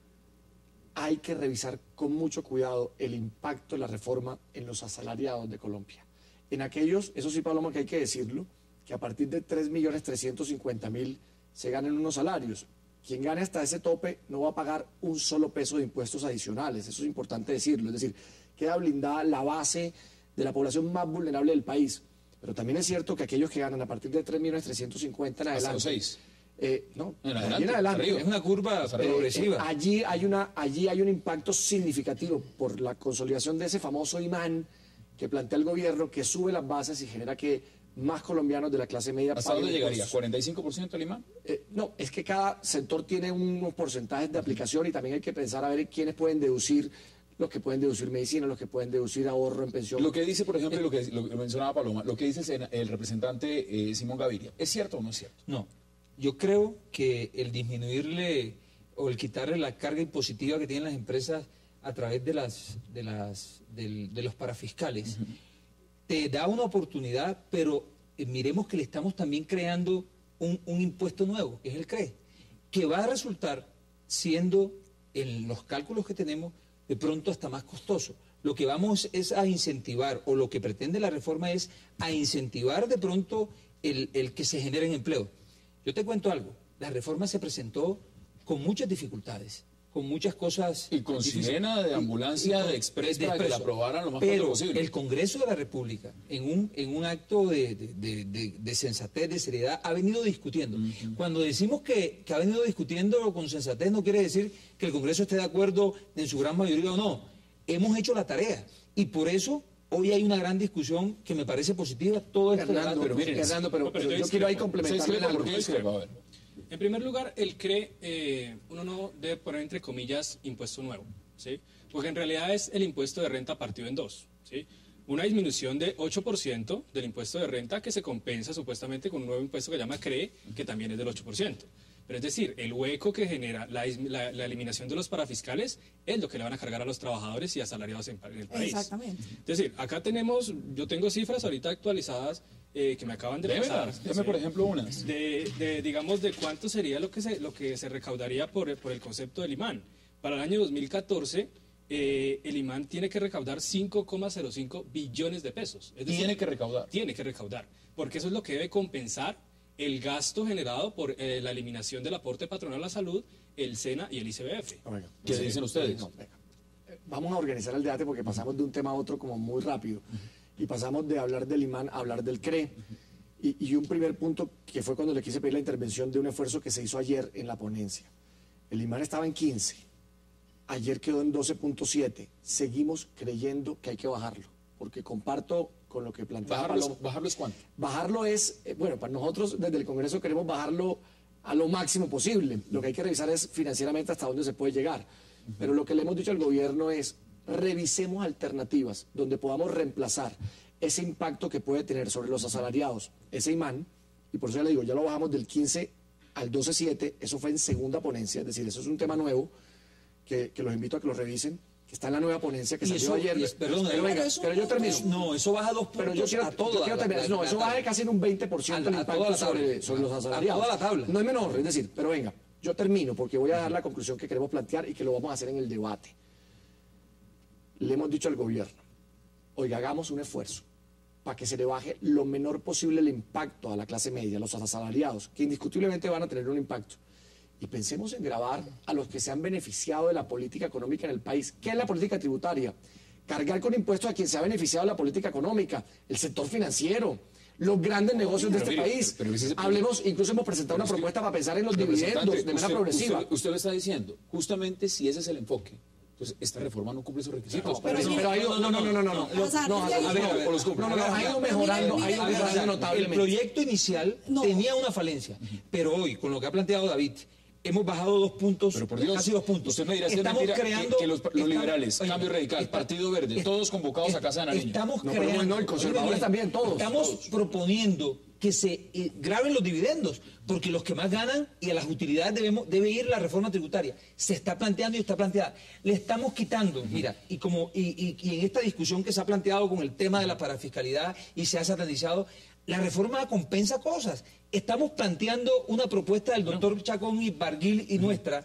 hay que revisar con mucho cuidado el impacto de la reforma en los asalariados de Colombia. En aquellos, eso sí, Paloma, que hay que decirlo, que a partir de tres millones trescientos cincuenta mil se ganen unos salarios. Quien gane hasta ese tope no va a pagar un solo peso de impuestos adicionales, eso es importante decirlo, es decir, queda blindada la base de la población más vulnerable del país. Pero también es cierto que aquellos que ganan a partir de tres millones trescientos cincuenta en adelante... Hasta los seis. Eh, no, en allí adelante, en adelante. arriba. Es una curva Eh, progresiva. eh, allí, hay una, allí hay un impacto significativo por la consolidación de ese famoso imán que plantea el gobierno, que sube las bases y genera que más colombianos de la clase media ¿Hasta paguen dónde llegaría? impuestos. ¿cuarenta y cinco por ciento el imán? Eh, no, es que cada sector tiene unos porcentajes de aplicación y también hay que pensar a ver quiénes pueden deducir, los que pueden deducir medicina, los que pueden deducir ahorro en pensión. Lo que dice, por ejemplo, lo que, lo que mencionaba Paloma, lo que dice el, sena- el representante eh, Simón Gaviria, ¿es cierto o no es cierto? No, yo creo que el disminuirle o el quitarle la carga impositiva que tienen las empresas a través de las de las del- de los parafiscales uh-huh. te da una oportunidad, pero eh, miremos que le estamos también creando un, un impuesto nuevo, que es el C R E, que va a resultar siendo, en los cálculos que tenemos, de pronto hasta más costoso. Lo que vamos es a incentivar, o lo que pretende la reforma es a incentivar de pronto el, el que se generen empleos. Yo te cuento algo, la reforma se presentó con muchas dificultades, con muchas cosas... Y con difíciles. sirena de ambulancia, Y- y con- de express, de para que la expreso. aprobaran lo más Pero pronto posible. el Congreso de la República, en un, en un acto de, de- de- de- de sensatez, de seriedad, ha venido discutiendo. Uh-huh. Cuando decimos que, que ha venido discutiendo con sensatez, no quiere decir que el Congreso esté de acuerdo en su gran mayoría o no. Hemos hecho la tarea y por eso hoy hay una gran discusión que me parece positiva. Todo esto Hernando, pero miren, Hernando, pero, No, pero pero yo yo quiero ahí discrepo. complementar. Sí, discrepo, algo. ¿por qué discrepo? A ver. En primer lugar, el C R E, eh, uno no debe poner entre comillas impuesto nuevo, ¿sí? Porque en realidad es el impuesto de renta partido en dos, ¿sí? Una disminución de ocho por ciento del impuesto de renta que se compensa supuestamente con un nuevo impuesto que se llama C R E, que también es del ocho por ciento. Pero es decir, el hueco que genera la, la- la eliminación de los parafiscales es lo que le van a cargar a los trabajadores y asalariados en, en el país. Exactamente. Es decir, acá tenemos, yo tengo cifras ahorita actualizadas eh, que me acaban de pasar. Démelas, deme por ejemplo unas. De, de, digamos, de cuánto sería lo que se, lo que se recaudaría por, por el concepto del imán. Para el año dos mil catorce, eh, el imán tiene que recaudar cinco coma cero cinco billones de pesos. Es decir, Tiene que recaudar. Tiene que recaudar, porque eso es lo que debe compensar el gasto generado por eh, la eliminación del aporte patronal a la salud, el SENA y el I C B F. Oiga, ¿Qué sí, dicen ustedes? no, venga. Eh, Vamos a organizar el debate porque pasamos de un tema a otro como muy rápido. Y pasamos de hablar del imán a hablar del C R E. Y, y un primer punto que fue cuando le quise pedir la intervención de un esfuerzo que se hizo ayer en la ponencia. El imán estaba en quince. Ayer quedó en doce punto siete. Seguimos creyendo que hay que bajarlo. porque comparto con lo que planteaba ¿Bajarlo, Paloma. es, ¿Bajarlo es cuánto? Bajarlo es, eh, bueno, para nosotros desde el Congreso queremos bajarlo a lo máximo posible. Lo que hay que revisar es financieramente hasta dónde se puede llegar. Uh-huh. Pero lo que le hemos dicho al gobierno es, revisemos alternativas donde podamos reemplazar ese impacto que puede tener sobre los asalariados, ese imán, y por eso ya le digo, ya lo bajamos del quince al doce punto siete, eso fue en segunda ponencia, es decir, eso es un tema nuevo que, que los invito a que lo revisen, que está en la nueva ponencia que Y salió eso- ayer. y es- perdón, pero, venga, pero pero yo termino. No, eso baja dos puntos Pero yo quiero, a toda yo quiero la- terminar. la- No, la eso tabla. baja casi en un veinte por ciento el A- a toda la impacto tabla. sobre, sobre los A- a asalariados. toda la tabla. No es menor, es decir, pero venga, yo termino porque voy a dar la conclusión que queremos plantear y que lo vamos a hacer en el debate. Le hemos dicho al gobierno, oiga, hagamos un esfuerzo para que se le baje lo menor posible el impacto a la clase media, a los asalariados, que indiscutiblemente van a tener un impacto. Y pensemos en grabar a los que se han beneficiado de la política económica en el país. ¿Qué es la política tributaria? Cargar con impuestos a quien se ha beneficiado de la política económica, el sector financiero, los grandes negocios de Pero este mire, país. pero- pero ese- Hablemos, incluso hemos presentado Pero una es que- propuesta para pensar en los dividendos Representante, de manera usted- progresiva. Usted, usted lo está diciendo. Justamente si ese es el enfoque, entonces esta reforma no cumple esos requisitos. pero, pero ha ido, no, no, no, no, no, no, O sea, no, desde ahí- a ver, o los cumple. no, no, no, ha ido mejorando, ha ido A ver, mejorando el notablemente. proyecto inicial tenía una falencia, pero hoy, con lo que ha planteado David, hemos bajado dos puntos, Pero por Dios, casi dos puntos. usted me dirá si es Estamos mentira que- creando, que, los, los estamos- liberales, oye, Cambio Radical, está- Partido Verde, está- todos convocados a Casa de Nariño. Estamos No, pero creando, no, y conservadores también, todos, Estamos todos. proponiendo que se eh, graben los dividendos, porque los que más ganan y a las utilidades debemos, debe ir la reforma tributaria. Se está planteando y está planteada. Le estamos quitando, mira, y como y, y- y en esta discusión que se ha planteado con el tema de la parafiscalidad y se ha satanizado, la reforma compensa cosas. Estamos planteando una propuesta del doctor Chacón y Barguil y nuestra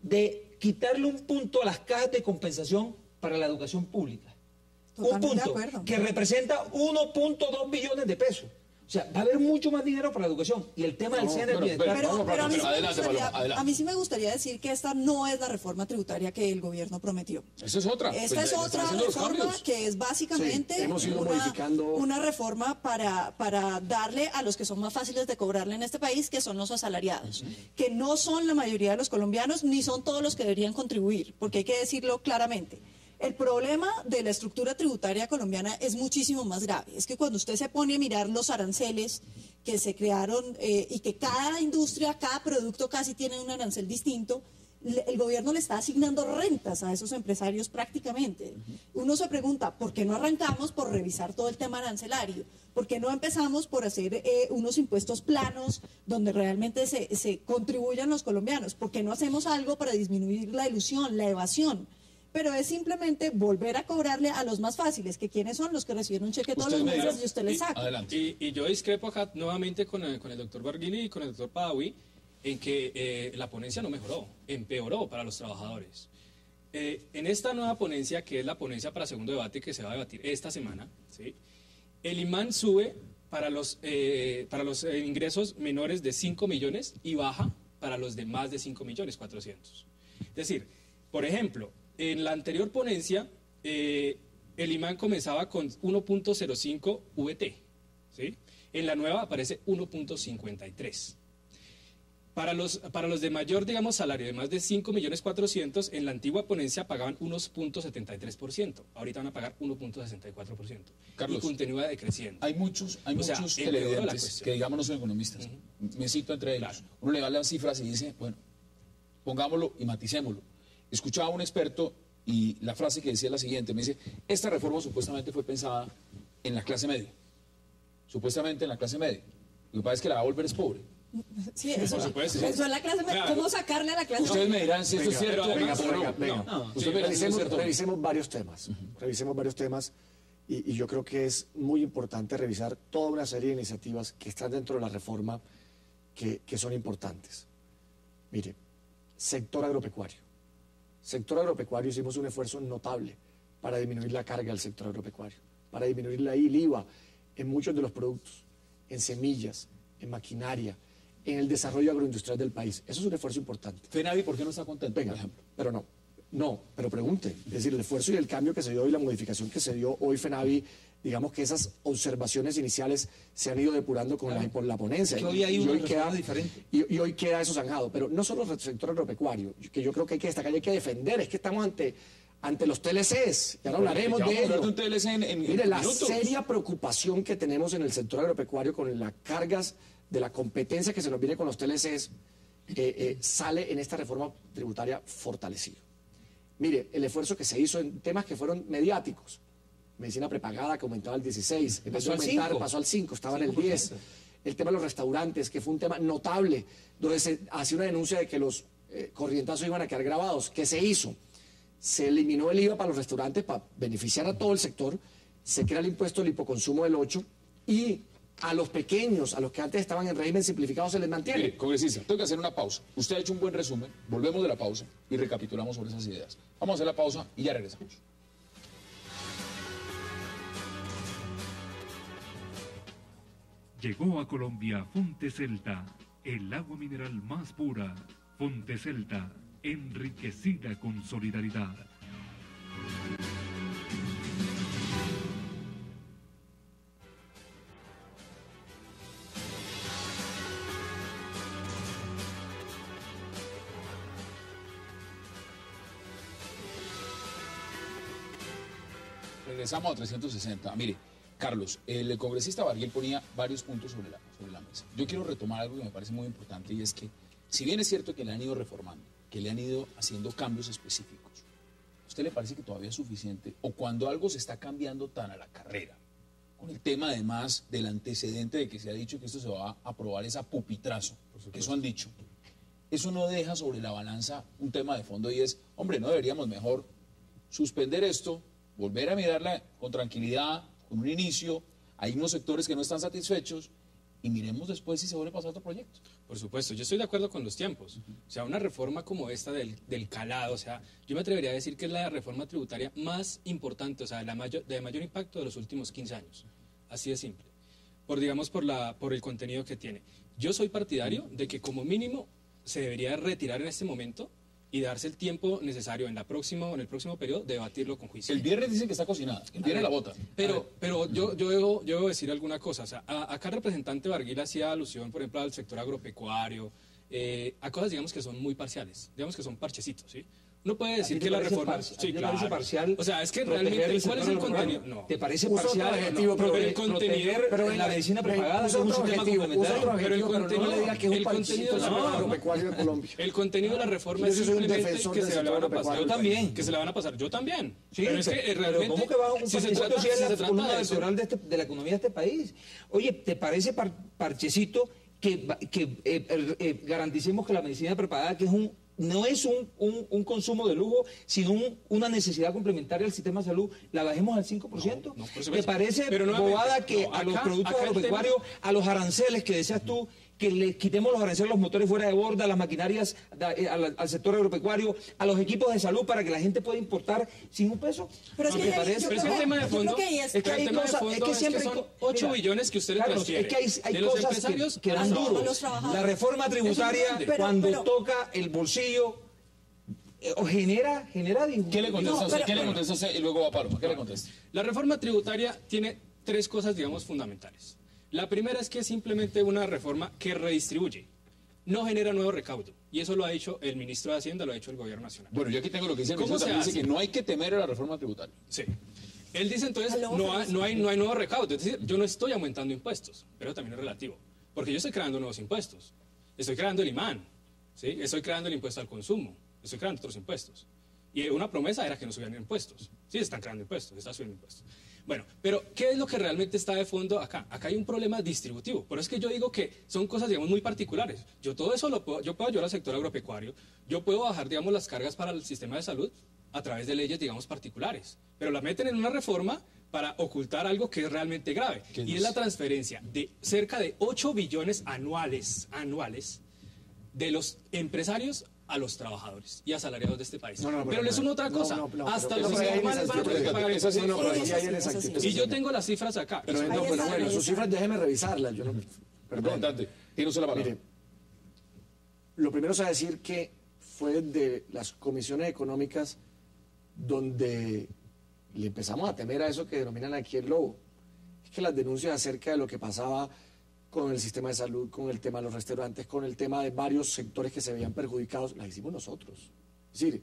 de quitarle un punto a las cajas de compensación para la educación pública. Totalmente un de punto acuerdo. que representa uno punto dos billones de pesos. O sea, va a haber mucho más dinero para la educación. Y el tema del No, C N pero- bienestar. Pero, pero a, mí sí me adelante, gustaría, Paloma, adelante. a mí sí me gustaría decir que esta no es la reforma tributaria que el gobierno prometió. Esa es otra. Esta Pues es ya están otra haciendo los reforma cambios. que es básicamente Sí, hemos ido una, modificando. una reforma para, para darle a los que son más fáciles de cobrarle en este país, que son los asalariados, que no son la mayoría de los colombianos, ni son todos los que deberían contribuir, porque hay que decirlo claramente. El problema de la estructura tributaria colombiana es muchísimo más grave. Es que cuando usted se pone a mirar los aranceles que se crearon eh, y que cada industria, cada producto casi tiene un arancel distinto, le- el gobierno le está asignando rentas a esos empresarios prácticamente. Uno se pregunta, ¿por qué no arrancamos por revisar todo el tema arancelario? ¿Por qué no empezamos por hacer eh, unos impuestos planos donde realmente se, se contribuyan los colombianos? ¿Por qué no hacemos algo para disminuir la ilusión, la evasión? Pero es simplemente volver a cobrarle a los más fáciles, que quienes son los que reciben un cheque todos Usted los me dirá. meses y usted le Y- saca. Adelante. Y, y yo discrepo acá nuevamente con el, con el doctor Barguili y con el doctor Padawi en que eh, la ponencia no mejoró, empeoró para los trabajadores. Eh, en esta nueva ponencia, que es la ponencia para segundo debate que se va a debatir esta semana, ¿sí? El imán sube para los, eh, para los eh, ingresos menores de cinco millones y baja para los de más de cinco millones cuatrocientos. Es decir, por ejemplo, en la anterior ponencia, eh, el imán comenzaba con uno punto cero cinco V T, ¿sí? En la nueva aparece uno punto cincuenta y tres. Para los, para los de mayor, digamos, salario de más de cinco millones cuatrocientos, en la antigua ponencia pagaban uno punto setenta y tres por ciento. Ahorita van a pagar uno punto sesenta y cuatro por ciento. Carlos, y continúa decreciendo. Hay muchos, hay O sea, muchos empeoró la televidentes cuestión. que, digamos, no son economistas. Me cito entre ellos. Uno le da las cifras y dice, bueno, pongámoslo y maticémoslo. Escuchaba a un experto y la frase que decía es la siguiente. Me dice, esta reforma supuestamente fue pensada en la clase media. Supuestamente en la clase media. Lo que pasa es que la va a volver es pobre. Sí, eso, Por supuesto. eso es la clase. Claro. ¿Cómo sacarle a la clase? Ustedes me dirán si esto es Venga, cierto. venga, o no. venga, venga. No, Sí, ustedes me dirán si esto es revisemos, cierto o no. revisemos varios temas. Revisemos varios temas. Y, y yo creo que es muy importante revisar toda una serie de iniciativas que están dentro de la reforma que, que son importantes. Mire, sector agropecuario. Sector agropecuario hicimos un esfuerzo notable para disminuir la carga del sector agropecuario, para disminuir la el IVA en muchos de los productos, en semillas, en maquinaria, en el desarrollo agroindustrial del país. Eso es un esfuerzo importante. FENAVI, ¿por qué no está contento, Venga, por ejemplo? pero no, no, pero pregunte. Es decir, el esfuerzo y el cambio que se dio y la modificación que se dio hoy FENAVI, digamos que esas observaciones iniciales se han ido depurando con la, por la ponencia. Es que hoy hay y, una hoy reforma queda, diferente. y, y hoy queda eso zanjado. Pero no solo el sector agropecuario, que yo creo que hay que destacar y hay que defender, es que estamos ante, ante los T L Cs, ya no hablaremos de ello. Un T L C en, en, Mire, en la minutos. seria preocupación que tenemos en el sector agropecuario con las cargas de la competencia que se nos viene con los T L Cs, eh, eh, sale en esta reforma tributaria fortalecido. Mire, el esfuerzo que se hizo en temas que fueron mediáticos, medicina prepagada que aumentaba al dieciséis, empezó a aumentar, pasó al cinco, estaba en el diez. El tema de los restaurantes, que fue un tema notable, donde se hacía una denuncia de que los eh, corrientazos iban a quedar grabados. ¿Qué se hizo? Se eliminó el I V A para los restaurantes para beneficiar a todo el sector, se crea el impuesto del hipoconsumo del ocho y a los pequeños, a los que antes estaban en régimen simplificado, se les mantiene. Mire, congresista, tengo que hacer una pausa. Usted ha hecho un buen resumen, volvemos de la pausa y recapitulamos sobre esas ideas. Vamos a hacer la pausa y ya regresamos. Llegó a Colombia Fonte Celta, el agua mineral más pura. Fonte Celta, enriquecida con solidaridad. Regresamos a trescientos sesenta. Mire, Carlos, el congresista Barguil ponía varios puntos sobre la, sobre la mesa. Yo quiero retomar algo que me parece muy importante y es que, si bien es cierto que le han ido reformando, que le han ido haciendo cambios específicos, ¿a usted le parece que todavía es suficiente? O cuando algo se está cambiando tan a la carrera, con el tema además del antecedente de que se ha dicho que esto se va a aprobar esa pupitrazo, que eso han dicho, eso no deja sobre la balanza un tema de fondo y es, hombre, no deberíamos mejor suspender esto, volver a mirarla con tranquilidad, con un inicio, hay unos sectores que no están satisfechos y miremos después si se vuelve a pasar otro proyecto. Por supuesto, yo estoy de acuerdo con los tiempos. Uh-huh. O sea, una reforma como esta del, del calado, o sea, yo me atrevería a decir que es la reforma tributaria más importante, o sea, la mayor, de mayor impacto de los últimos quince años. Así de simple. Por, digamos, por, la, por el contenido que tiene. Yo soy partidario de que como mínimo se debería retirar en este momento y darse el tiempo necesario en, la próxima, en el próximo periodo de debatirlo con juicio. El viernes dicen que está cocinada, el viernes la votan. Pero, pero yo, yo, debo, yo debo decir alguna cosa. O sea, a, acá el representante Barguil hacía alusión, por ejemplo, al sector agropecuario, eh, a cosas, digamos, que son muy parciales, digamos que son parchecitos, ¿sí? Uno puede decir que la reforma... Par sí, claro. parece parcial. O sea, es que realmente, ¿cuál es el contenido? No. ¿Te parece parcial? Objetivo, pero el contenido... Pero en la medicina prepagada es un sistema complementario. Pero el contenido... El contenido agropecuario de Colombia. El contenido de la reforma es simplemente que se la van a pasar. Yo también. Que se la van a pasar. Yo también. Pero es que realmente... ¿Cómo que va un parchecito si es la columna vertebral de la economía de este país? Oye, ¿te parece parchecito que garanticemos que la medicina prepagada, que es un... no es un, un, un consumo de lujo, sino un, una necesidad complementaria al sistema de salud, la bajemos al cinco por ciento? No, no, por ¿Te parece pero bobada que no, acá, a los productos agropecuarios, tema... a los aranceles que deseas tú, que le quitemos los aranceles a los motores fuera de borda, a las maquinarias, al, al sector agropecuario, a los equipos de salud para que la gente pueda importar sin un peso? Pero es que, parece? Pero es que el tema de fondo es que hay cosas, es que siempre son ocho billones que usted le transfiere. Es que hay, hay de cosas empresarios que, que dan duro. La reforma tributaria, pero, cuando pero, toca el bolsillo, eh, genera, genera... ¿Qué le contesta no, pero, ¿Qué le contesta usted y luego va a Paloma? ¿Qué le contesta? La reforma tributaria tiene tres cosas, digamos, fundamentales. La primera es que es simplemente una reforma que redistribuye, no genera nuevo recaudo. Y eso lo ha dicho el ministro de Hacienda, lo ha dicho el Gobierno Nacional. Bueno, yo aquí tengo lo que dice el ministro, también dice que no hay que temer a la reforma tributaria. Sí. Él dice entonces, no hay, no, hay, no hay nuevo recaudo. Es decir, yo no estoy aumentando impuestos, pero también es relativo. Porque yo estoy creando nuevos impuestos. Estoy creando el imán, ¿sí? Estoy creando el impuesto al consumo, estoy creando otros impuestos. Y una promesa era que no subían impuestos. Sí, se están creando impuestos, se están subiendo impuestos. Bueno, pero ¿qué es lo que realmente está de fondo acá? Acá hay un problema distributivo. Por eso es que yo digo que son cosas, digamos, muy particulares. Yo todo eso lo puedo, yo puedo ayudar al sector agropecuario, yo puedo bajar, digamos, las cargas para el sistema de salud a través de leyes, digamos, particulares. Pero la meten en una reforma para ocultar algo que es realmente grave. Y es la transferencia de cerca de ocho billones anuales, anuales, de los empresarios a los trabajadores y asalariados de este país. No, no, pero, pero les una otra cosa, no, no, hasta los informales van a tener que pagar eso. Y yo tengo las cifras acá. Pero no, bueno, bueno, sus cifras déjeme revisarlas. Yo no, perdón, Dante, tiene usted la palabra. Mire, lo primero es a decir que fue de las comisiones económicas donde le empezamos a temer a eso que denominan aquí el lobo. Es que las denuncias acerca de lo que pasaba con el sistema de salud, con el tema de los restaurantes, con el tema de varios sectores que se veían perjudicados, las hicimos nosotros. Es decir,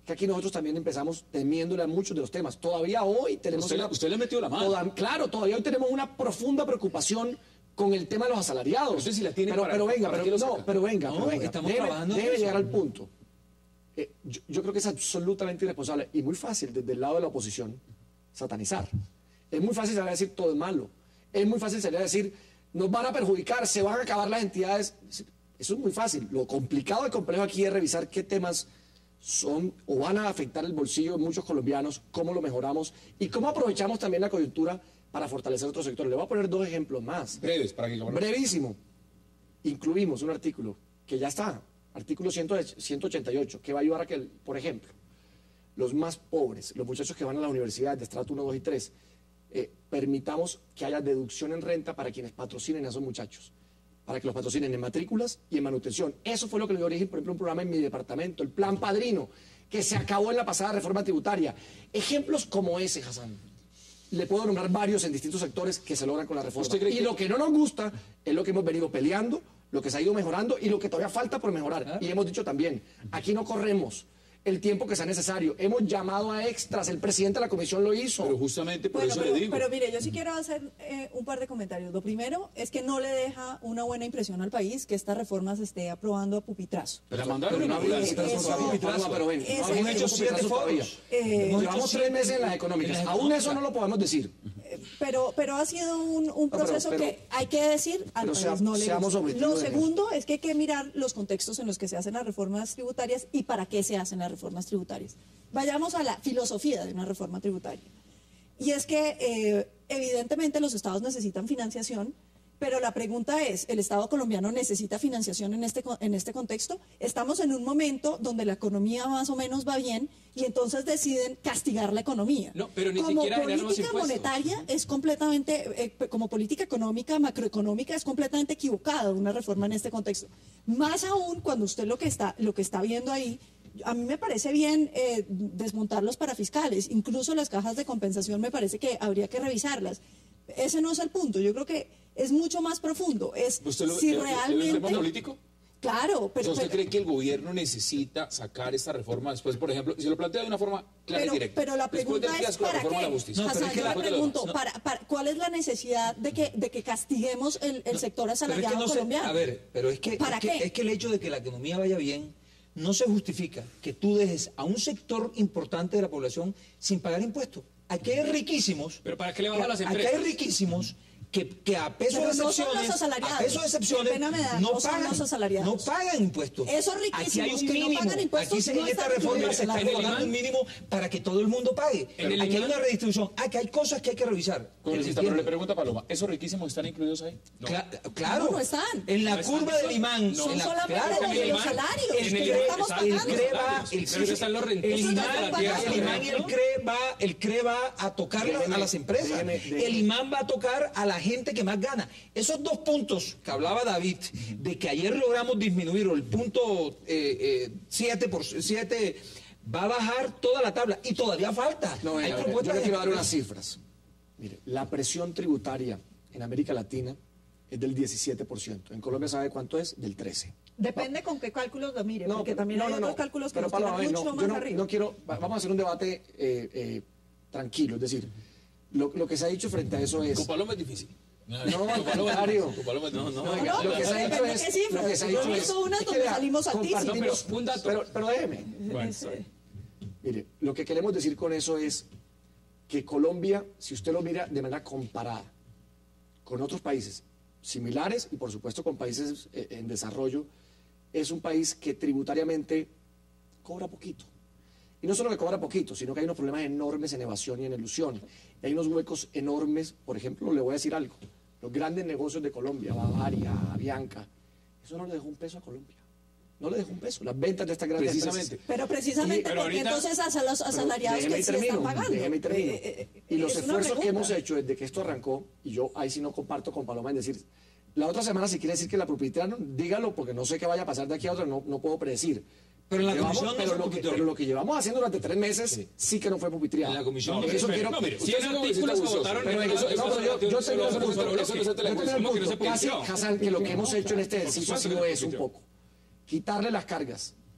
que aquí nosotros también empezamos temiéndole a muchos de los temas. Todavía hoy tenemos... Usted, una, usted le metió la mano. Toda, claro, todavía hoy tenemos una profunda preocupación con el tema de los asalariados. Usted si la tiene pero, para, pero venga, ¿para pero, qué lo no, saca? pero venga, No, pero venga. estamos Debe, trabajando en debe eso. llegar al punto. Eh, yo, yo creo que es absolutamente irresponsable y muy fácil desde el lado de la oposición satanizar. Es muy fácil salir a decir todo es malo. Es muy fácil salir a decir nos van a perjudicar, se van a acabar las entidades. Eso es muy fácil. Lo complicado y complejo aquí es revisar qué temas son o van a afectar el bolsillo de muchos colombianos, cómo lo mejoramos y cómo aprovechamos también la coyuntura para fortalecer otros sectores. Le voy a poner dos ejemplos más. Breves, para que... Brevísimo. Incluimos un artículo que ya está, artículo ciento ochenta y ocho, que va a ayudar a que, por ejemplo, los más pobres, los muchachos que van a las universidades de estrato uno, dos y tres, eh, permitamos que haya deducción en renta para quienes patrocinen a esos muchachos, para que los patrocinen en matrículas y en manutención. Eso fue lo que le dio origen, por ejemplo, a un programa en mi departamento, el Plan Padrino, que se acabó en la pasada reforma tributaria. Ejemplos como ese, Hassan. Le puedo nombrar varios en distintos sectores que se logran con la reforma. Y que... lo que no nos gusta es lo que hemos venido peleando, lo que se ha ido mejorando y lo que todavía falta por mejorar. ¿Ah? Y hemos dicho también, aquí no corremos el tiempo que sea necesario. Hemos llamado a extras, el presidente de la comisión lo hizo. Pero justamente por bueno, eso pero, le digo. Pero mire, yo sí quiero hacer eh, un par de comentarios. Lo primero es que no le deja una buena impresión al país que esta reforma se esté aprobando a pupitrazo. Pero la mandaron pero una no, ambulancia. pero ven, Eso- hemos hecho siete todavía. foros. Eh, Llevamos tres meses en las económicas. Aún eso no lo podemos decir. Pero, pero ha sido un, un pero- proceso pero- que hay que decir al pero país sea- no le seamos gusta. objetivos Lo en eso. segundo es que hay que mirar los contextos en los que se hacen las reformas tributarias y para qué se hacen las reformas tributarias. Vayamos a la filosofía de una reforma tributaria. Y es que eh, evidentemente los estados necesitan financiación, pero la pregunta es, ¿el Estado colombiano necesita financiación en este, co- en este contexto? Estamos en un momento donde la economía más o menos va bien y entonces deciden castigar la economía. No, pero ni como siquiera generar nuevos política impuestos. monetaria es completamente, eh, p- como política económica, macroeconómica, es completamente equivocada una reforma en este contexto. Más aún cuando usted lo que está, lo que está viendo ahí, a mí me parece bien eh, desmontar los parafiscales, incluso las cajas de compensación me parece que habría que revisarlas. Ese no es el punto, yo creo que es mucho más profundo, es ¿Usted lo, si lo- lo- lo- realmente... el tema político? Claro, O sea, pero... ¿usted pero- cree que el gobierno necesita sacar esta reforma después, por ejemplo, si lo plantea de una forma clara Pero, y directa? pero la después pregunta del es fiasco de la ¿para reforma qué? de la justicia. Hassan, Después yo de le la- pregunto, ¿para, para, ¿cuál es la necesidad de que, de que castiguemos el, el sector Pero es que asalariado no se- colombiano? a ver, pero es que, ¿Para es, que, qué? es que el hecho de que la economía vaya bien no se justifica que tú dejes a un sector importante de la población sin pagar impuestos. Aquí hay riquísimos. ¿Pero para qué le baja a las Aquí empresas? hay riquísimos que, que a peso Pero de no son excepciones, los asalariados. a peso de excepciones, Qué pena me da, no, no son pagan, los asalariados. no pagan impuestos. Esos Aquí hay riquísimos un que no mínimo. pagan impuestos Aquí se- no en esta están reforma se está incluidos en la colocando un reforma. mínimo para que todo el mundo pague. En el Aquí hay imán- una redistribución. Aquí hay cosas que hay que revisar. Congresista, pero le pregunta a Paloma, ¿esos riquísimos están incluidos ahí? Cla- claro. No, no están. En la No están. curva del imán. Son en la- solamente claro, los en de el los imán, salarios el que CRE- ya estamos el pagando. CRE va- el- Pero eso están los el rentistas imán, de la tierra, el imán y el ¿no? CRE va, el CRE va a tocar Déjeme- a las empresas. déjeme- déjeme. El imán va a tocar a la gente que más gana. Esos dos puntos que hablaba David, de que ayer logramos disminuir el punto siete por siete, va a bajar toda la tabla y todavía falta. No, Hay venga, propuestas yo le de- quiero dar unas cifras. Mire, la presión tributaria en América Latina es del diecisiete por ciento. En Colombia, ¿sabe cuánto es? Del trece por ciento. Depende con qué cálculos lo mire, porque pero- también no, hay no, otros no. cálculos que Pero, nos Pablo, tiran a ver, mucho no, más yo no, arriba. no quiero, va- vamos a hacer un debate eh, eh, tranquilo, es decir, lo, lo que se ha dicho frente a eso es... Con Paloma es difícil. No, Con al Paloma es contrario. difícil. Con Paloma es No, difícil. no, venga, no, lo que se ha pero dicho depende es... qué cifras. Lo que se ha Yo he dicho visto es... unas es que donde vea, salimos altísimos. compartimos- pero un dato. Pero, pero déjeme. Bueno, Ese- Mire, lo que queremos decir con eso es que Colombia, si usted lo mira de manera comparada con otros países similares y por supuesto con países eh, en desarrollo, es un país que tributariamente cobra poquito. Y no solo que cobra poquito, sino que hay unos problemas enormes en evasión y en elusión. Y hay unos huecos enormes, por ejemplo, le voy a decir algo, los grandes negocios de Colombia, Bavaria, Avianca, eso no le dejó un peso a Colombia. No le dejó un peso. Las ventas de estas grandes Precisamente. empresas. Pero precisamente Y- pero porque ahorita- entonces a los Pero asalariados déjeme que y sí termino, están pagando. déjeme y termino. Eh, eh, eh, Y los es una esfuerzos que pregunta. hemos hecho desde que esto arrancó, y yo ahí sí no comparto con Paloma en decir, la otra semana si quiere decir que la propietaron, dígalo, porque no sé qué vaya a pasar de aquí a otra, no, no puedo predecir. Pero en la Llevamos- comisión no pero, se lo que, pupitrió. pero lo que llevamos haciendo durante tres meses sí, que no fue pupitriado. En la comisión no, no, eso pero- quiero, no, mire, usted cien es un artículos que congresista votaron pero en eso- el- no, pero yo- yo eso- tengo eso- el eso- punto, eso- yo eso- tengo el eso- punto, que no se casi, pupitrió. Hassan, que lo que hemos hecho en este Por ejercicio ha supuesto sido que eso un pupitrió. poco. Quitarle las cargas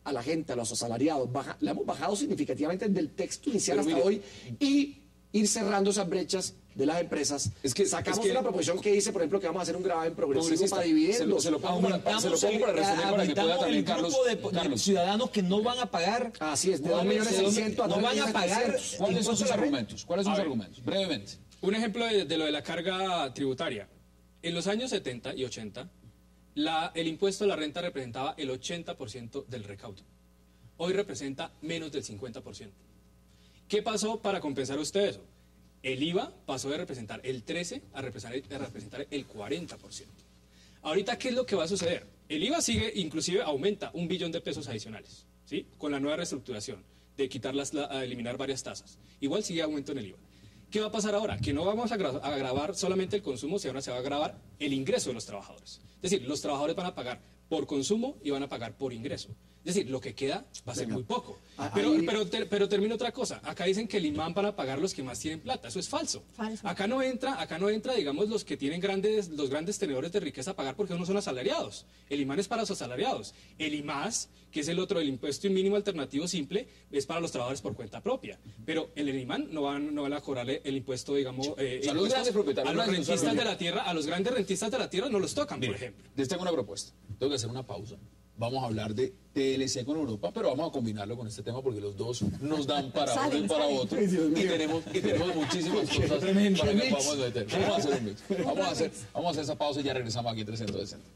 a la gente, a los asalariados, baja, la hemos bajado significativamente desde el texto inicial Pero hasta mire, hoy y ir cerrando esas brechas de las empresas. Es que sacamos es que, una proposición que dice, por ejemplo, que vamos a hacer un gravamen progresivo Progresista. para dividendos. Se lo- se lo pongo para- se lo pongo para resumir, para que pueda Aumentamos también el Carlos- grupo de, de Carlos. ciudadanos que no van a pagar. Así es, de no, dos millones seiscientos a no tres van a millones pagar. trescientos. ¿Cuáles son impuesto sus a la renta. argumentos? ¿Cuáles son A sus ver. argumentos? Brevemente. Un ejemplo de, de lo de la carga tributaria. En los años setenta y ochenta, la, el impuesto a la renta representaba el ochenta por ciento del recaudo. Hoy representa menos del cincuenta por ciento. ¿Qué pasó para compensar usted eso? El I V A pasó de representar el trece por ciento a representar, a representar el cuarenta por ciento. Ahorita, ¿qué es lo que va a suceder? El I V A sigue, inclusive aumenta un billón de pesos adicionales, ¿sí? Con la nueva reestructuración de quitarlas, la- a eliminar varias tasas. Igual sigue aumento en el I V A. ¿Qué va a pasar ahora? Que no vamos a, gra- a grabar solamente el consumo, sino ahora se va a grabar el ingreso de los trabajadores. Es decir, los trabajadores van a pagar por consumo y van a pagar por ingreso. Es decir, lo que queda va a ser muy poco. Ah, Pero, ahí- pero, ter- pero termino otra cosa. Acá dicen que el imán van a pagar los que más tienen plata. Eso es falso. Falso. Acá no entra, acá no entra, digamos, los que tienen grandes, los grandes tenedores de riqueza a pagar porque no son asalariados. El imán es para los asalariados. El IMAS, que es el otro, el impuesto mínimo alternativo simple, es para los trabajadores por cuenta propia. Pero en el imán no van, no van a cobrarle el impuesto, digamos, eh, O sea, los impuestos grandes propietarios, a los los grandes rentistas de usuarios. la tierra, a los grandes rentistas de la tierra no los tocan, Mire, por ejemplo. les tengo una propuesta. Tengo que hacer una pausa. Vamos a hablar de T L C con Europa, pero vamos a combinarlo con este tema porque los dos nos dan para uno y Salen, para salen. otro. Ay, Dios Y mío. tenemos, y tenemos muchísimas cosas Tremendo para que mix. podamos meter. Vamos a hacer un mix. Vamos a hacer, vamos a hacer esa pausa y ya regresamos aquí en trescientos sesenta.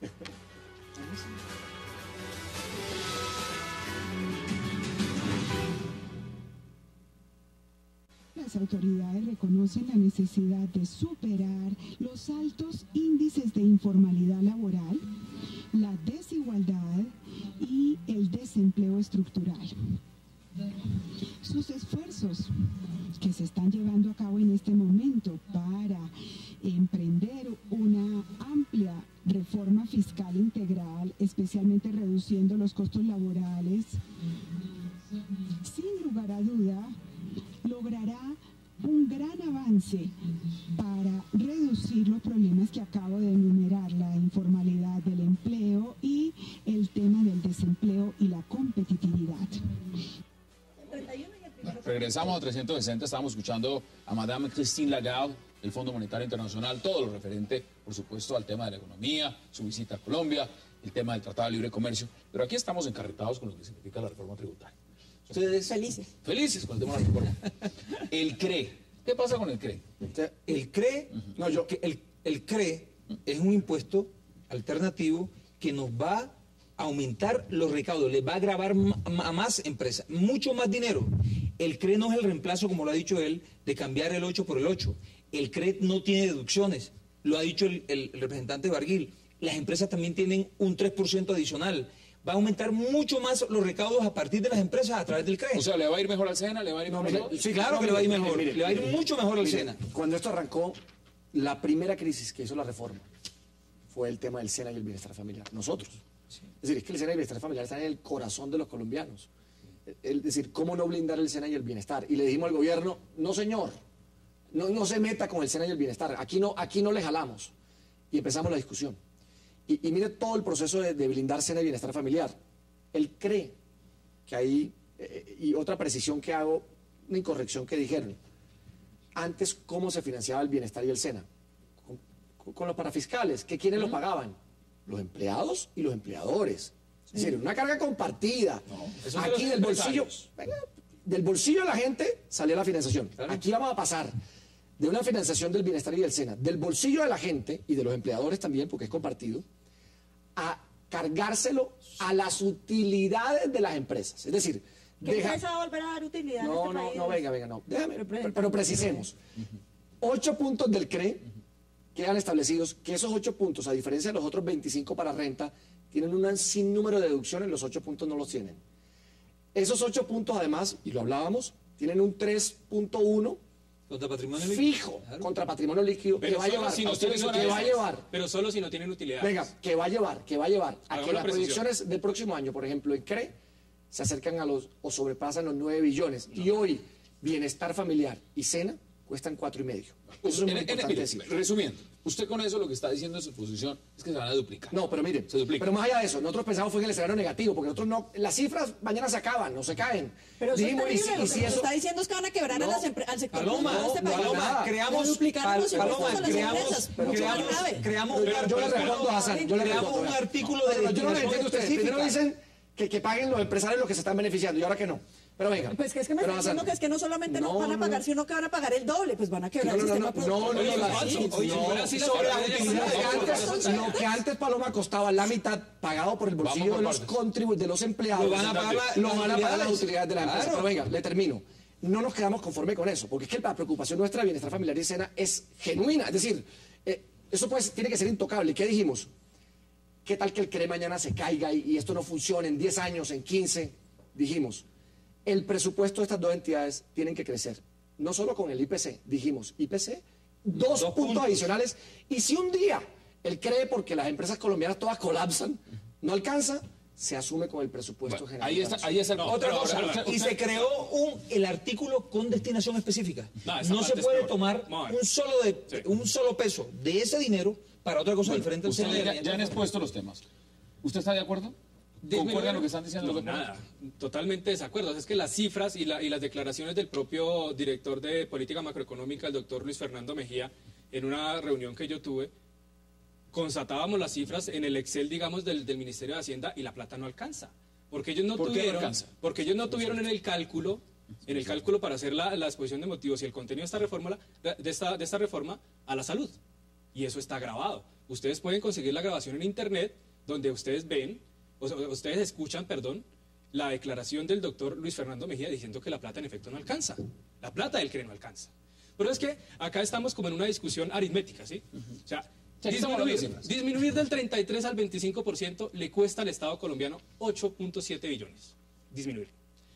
Las autoridades reconocen la necesidad de superar los altos índices de informalidad laboral, la desigualdad y el desempleo estructural. Sus esfuerzos que se están llevando a cabo en este momento para emprender una amplia reforma fiscal integral, especialmente reduciendo los costos laborales, sin lugar a duda, logrará un gran avance para reducir los problemas que acabo de enumerar, la informalidad del empleo y el tema del desempleo y la competitividad. Regresamos a trescientos sesenta, estábamos escuchando a Madame Christine Lagarde, del Fondo Monetario Internacional, todo lo referente, por supuesto, al tema de la economía, su visita a Colombia, el tema del Tratado de Libre Comercio, pero aquí estamos encarretados con lo que significa la reforma tributaria. Ustedes Felices. felices con el tema de la reforma. El C R E. ¿Qué pasa con el C R E? El C R E, no, yo, que el, el C R E es un impuesto alternativo que nos va a aumentar los recaudos, les va a grabar ma- a más empresas, mucho más dinero. El C R E no es el reemplazo, como lo ha dicho él, de cambiar el ocho por el ocho. El C R E no tiene deducciones, lo ha dicho el, el representante Barguil. Las empresas también tienen un tres por ciento adicional. Va a aumentar mucho más los recaudos a partir de las empresas a través del C R E. O sea, ¿le va a ir mejor al SENA? ¿Le va a ir mejor mire, a todos? Sí, claro que le va a ir mejor. Mire, Le va a ir mire, mucho mejor al mire, SENA. Cuando esto arrancó, la primera crisis que hizo la reforma fue el tema del SENA y el bienestar familiar. Nosotros. Es decir, es que el SENA y el bienestar familiar están en el corazón de los colombianos. Es decir, ¿cómo no blindar el SENA y el bienestar? Y le dijimos al gobierno, no señor, no, no se meta con el SENA y el bienestar, aquí no, aquí no le jalamos. Y empezamos la discusión. Y, y mire todo el proceso de, de blindar SENA y bienestar familiar. Él cree que ahí, eh, y otra precisión que hago, una incorrección que dijeron, antes cómo se financiaba el bienestar y el SENA, con, con- con los parafiscales, que quiénes lo pagaban, los empleados y los empleadores. Es decir, una carga compartida. eso de Aquí los del bolsillo, empresarios. venga, del bolsillo de la gente salía la financiación. Aquí vamos a pasar de una financiación del bienestar y del SENA, del bolsillo de la gente y de los empleadores también, porque es compartido, a cargárselo a las utilidades de las empresas. Es decir, ¿Qué deja- empresa va a volver a dar utilidad en no, este no, país? no, venga, venga, no. Déjame, Pero pero, presenta. precisemos. Ocho puntos del C R E quedan establecidos que esos ocho puntos, a diferencia de los otros veinticinco para renta, tienen un sinnúmero de deducciones, los ocho puntos no los tienen. Esos ocho puntos, además, y lo hablábamos, tienen un tres punto uno Contra patrimonio líquido. fijo Claro. contra patrimonio líquido que Pero va a solo llevar, si no a ustedes tienen que va a utilidades. llevar Pero solo si no tienen utilidades. Venga, que va a llevar, que va a llevar a Hagamos que la las precisión. proyecciones del próximo año, por ejemplo, en C R E, se acercan a los o sobrepasan los nueve billones. Y hoy, bienestar familiar y SENA cuestan cuatro y medio. Pues, Eso es muy en- en- importante mire, decir. resumiendo, usted con eso lo que está diciendo en su exposición es que se van a duplicar. No, pero mire, Se duplica. pero más allá de eso, nosotros pensamos fue en el escenario negativo, porque nosotros no, las cifras mañana se acaban, no se caen. Pero eso Dijimos, es y si- terrible, y lo si que eso- está diciendo es que van a quebrar a No, las empre- al sector Paloma, privado de este no, país. Paloma, creamos- Le duplicaron los Paloma, impuestos a las creamos- empresas. pero Mucho más creamos- grave. creamos Pero yo, yo le pero- respondo a Hassan, yo le creamos respondo, un vea. artículo de Pero yo no le destinación entiendo a ustedes. Primero específica. dicen que, que paguen los empresarios los que se están beneficiando y ahora que no. Pero venga. Pues que es que me pero están diciendo Hassan, que es que no solamente no, no, van a no, pagar, no. sino que van a pagar el doble, pues van a quebrar No, el no, sistema no, no, productivo. no, no, no, falso. no, Oye, no, fuera así la sobre la verdad, utilidad. no, Lo que no, antes- no, no, Lo que antes Paloma costaba la mitad pagado por el bolsillo por de los partes. contribuyentes, de los empleados. Lo van a pagar la- lo van a las pagar las utilidades. utilidades de la empresa. Claro. Pero venga, le termino. No nos quedamos conforme con eso, porque es que la preocupación nuestra de bienestar familiar y cena es genuina. Es decir, eh, eso pues tiene que ser intocable. ¿Qué dijimos? ¿Qué tal que el C R E mañana se caiga y, y esto no funcione en diez años, en quince? Dijimos, el presupuesto de estas dos entidades tienen que crecer. No solo con el I P C, dijimos, I P C, dos, Dos puntos, puntos. adicionales. Y si un día él cree, porque las empresas colombianas todas colapsan, no alcanza, se asume con el presupuesto Bueno, general. ahí está, ahí está. No, Otra pero cosa, ahora, y usted- se creó un, el artículo con destinación específica. No, esa No parte se es puede peor. tomar Vamos a ver. un solo, de, Sí. un solo peso de ese dinero para otra cosa diferente. al Ustedes seno de ya, la- ya han expuesto los temas. ¿Usted está de acuerdo? ¿Concuerda lo que están diciendo No, los demás? nada, totalmente desacuerdo. Es que las cifras y, la- y las declaraciones del propio director de política macroeconómica, el doctor Luis Fernando Mejía, en una reunión que yo tuve, constatábamos las cifras en el Excel, digamos, del, del Ministerio de Hacienda y la plata no alcanza. Porque ellos no ¿Por qué no tuvieron, alcanza? porque ellos no tuvieron en el cálculo, en el cálculo para hacer la, la exposición de motivos y el contenido de esta reforma, de esta, de esta reforma a la salud. Y eso está grabado. Ustedes pueden conseguir la grabación en internet, donde ustedes ven, o sea, ustedes escuchan, perdón, la declaración del doctor Luis Fernando Mejía diciendo que la plata en efecto no alcanza. La plata del C R E no alcanza. Pero es que acá estamos como en una discusión aritmética, ¿sí? O sea, Sí, aquí estamos hablando de disminuir, cifras. disminuir del treinta y tres al veinticinco por ciento le cuesta al Estado colombiano ocho punto siete billones. Disminuir.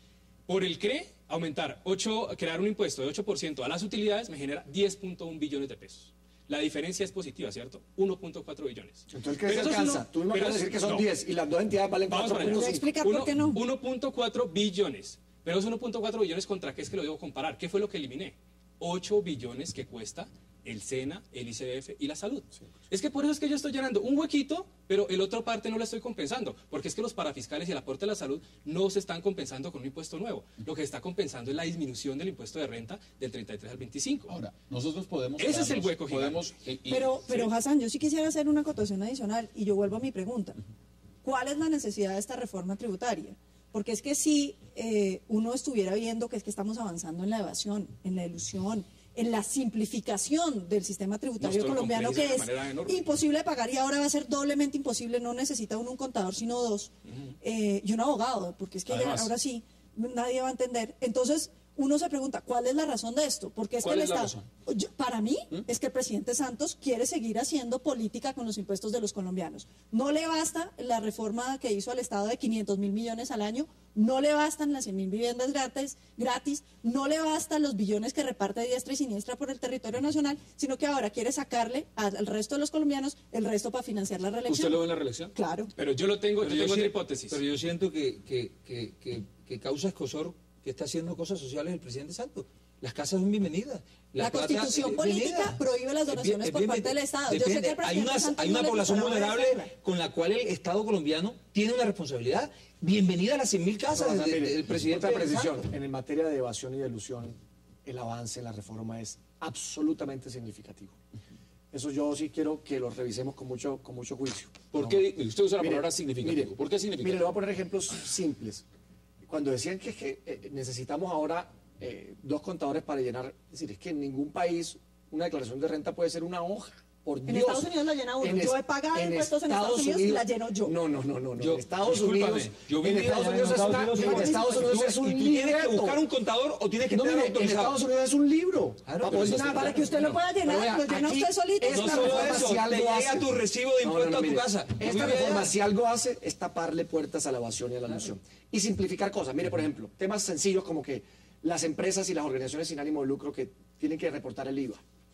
Por el C R E, aumentar ocho, crear un impuesto de ocho por ciento a las utilidades me genera diez punto uno billones de pesos. La diferencia es positiva, ¿cierto? uno punto cuatro billones. Entonces, ¿qué Pero se eso es alcanza? uno- Tú mismo pero acabas de es- decir que son no. diez y las dos entidades valen Vamos cuatro para allá. punto cinco. Explicar por qué no. uno punto cuatro billones. Pero es uno punto cuatro billones contra qué es que lo debo comparar. ¿Qué fue lo que eliminé? ocho billones que cuesta el SENA, el I C B F y la salud. Es que por eso es que yo estoy llenando un huequito, pero el otro parte no la estoy compensando. Porque es que los parafiscales y el aporte a la salud no se están compensando con un impuesto nuevo. Lo que se está compensando es la disminución del impuesto de renta del treinta y tres al veinticinco. Ahora, nosotros podemos... Ese es el quedarnos- hueco gigante. podemos, eh, y- Pero, pero Sí. Hassan, yo sí quisiera hacer una acotación adicional y yo vuelvo a mi pregunta. ¿Cuál es la necesidad de esta reforma tributaria? Porque es que si eh, uno estuviera viendo que es que estamos avanzando en la evasión, en la ilusión, en la simplificación del sistema tributario Nos lo colombiano, complejiza que de es manera enorme. imposible de pagar y ahora va a ser doblemente imposible, no necesita uno un contador, sino dos, eh, y un abogado, porque es que ya Además. ahora sí, nadie va a entender. Entonces, uno se pregunta, ¿cuál es la razón de esto? Porque es que ¿Cuál el es la Estado, razón? yo- para mí, es que el presidente Santos quiere seguir haciendo política con los impuestos de los colombianos. No le basta la reforma que hizo al Estado de quinientos mil millones al año, no le bastan las cien mil viviendas gratis, gratis, no le bastan los billones que reparte diestra y siniestra por el territorio nacional, sino que ahora quiere sacarle al al resto de los colombianos el resto para financiar la reelección. ¿Usted lo ve en la reelección? Claro. Pero yo lo tengo, Pero yo yo tengo otra sí- hipótesis. Pero yo siento que, que, que, que, que causa escosor que está haciendo cosas sociales el presidente Santos. Las casas son bienvenidas. La plata Constitución es política bienvenida. prohíbe las Es bien- donaciones es por bien- parte del Estado. Yo sé depende. que el hay presidente una, Santos hay no una le población gustará vulnerable obedecerla. con la cual el Estado colombiano tiene una responsabilidad. Bienvenida a las cien mil casas No, del, mire, del presidente otra precisión. Santos. En materia de evasión y de ilusión, el avance en la reforma es absolutamente significativo. Eso yo sí quiero que lo revisemos con mucho, con mucho juicio. ¿Por qué? Usted usa la Mire, palabra significativo. mire, ¿Por qué significativo? Mire, le voy a poner ejemplos simples. Cuando decían que, que, eh, necesitamos ahora eh, dos contadores para llenar, es decir, es que en ningún país una declaración de renta puede ser una hoja. Por En Dios. Estados Unidos la llena uno. En Yo es- he pagado en impuestos en Estados Unidos y la lleno yo. No, no, no, no. no. Yo- en Estados discúlpame, Unidos, yo en viví Estados allá en Unidos es Estados una- Unidos, en Estados Unidos es un y tú tienes que libreto. buscar un contador o tienes que No, estar mire, en autorizado. Estados Unidos es un libro. Claro, para pero poder eso llenar. Para que usted lo pueda llenar, Pero vea, lo llena aquí usted solito. esta No solo reforma, eso, si te algo llega hace- tu recibo de No, no, impuesto no, a tu mire, casa. Esta Vive reforma, allá. si algo hace, es taparle puertas a la evasión y a la ilusión. Y simplificar cosas. Mire, por ejemplo, temas sencillos como que las empresas y las organizaciones sin ánimo de lucro que tienen que reportar el I V A.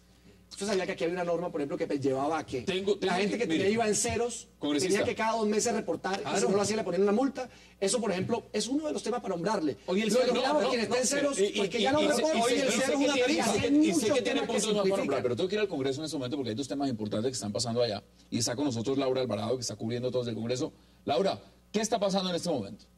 Usted sabía que aquí había una norma, por ejemplo, que llevaba a que Tengo- tengo la gente que- que tenía mire, IVA en ceros congresista. tenía que cada dos meses reportar, y Claro. si no lo hacía le ponían una multa. Eso, por ejemplo, es uno de los temas para nombrarle. Hoy el Lo cero- eliminamos no, quien no, esté en no, ceros, y- y- porque y- ya no y sé- reporta. y Hoy sé- el y sé cero es que una tiene- tarifa. y sé que- Hay y sé muchos que tiene temas que puntos más para nombrar, simplifican. pero tengo que ir al Congreso en este momento porque hay dos temas importantes que están pasando allá. Y está con nosotros Laura Alvarado, que está cubriendo todo desde el Congreso. Laura, ¿qué está pasando en este momento?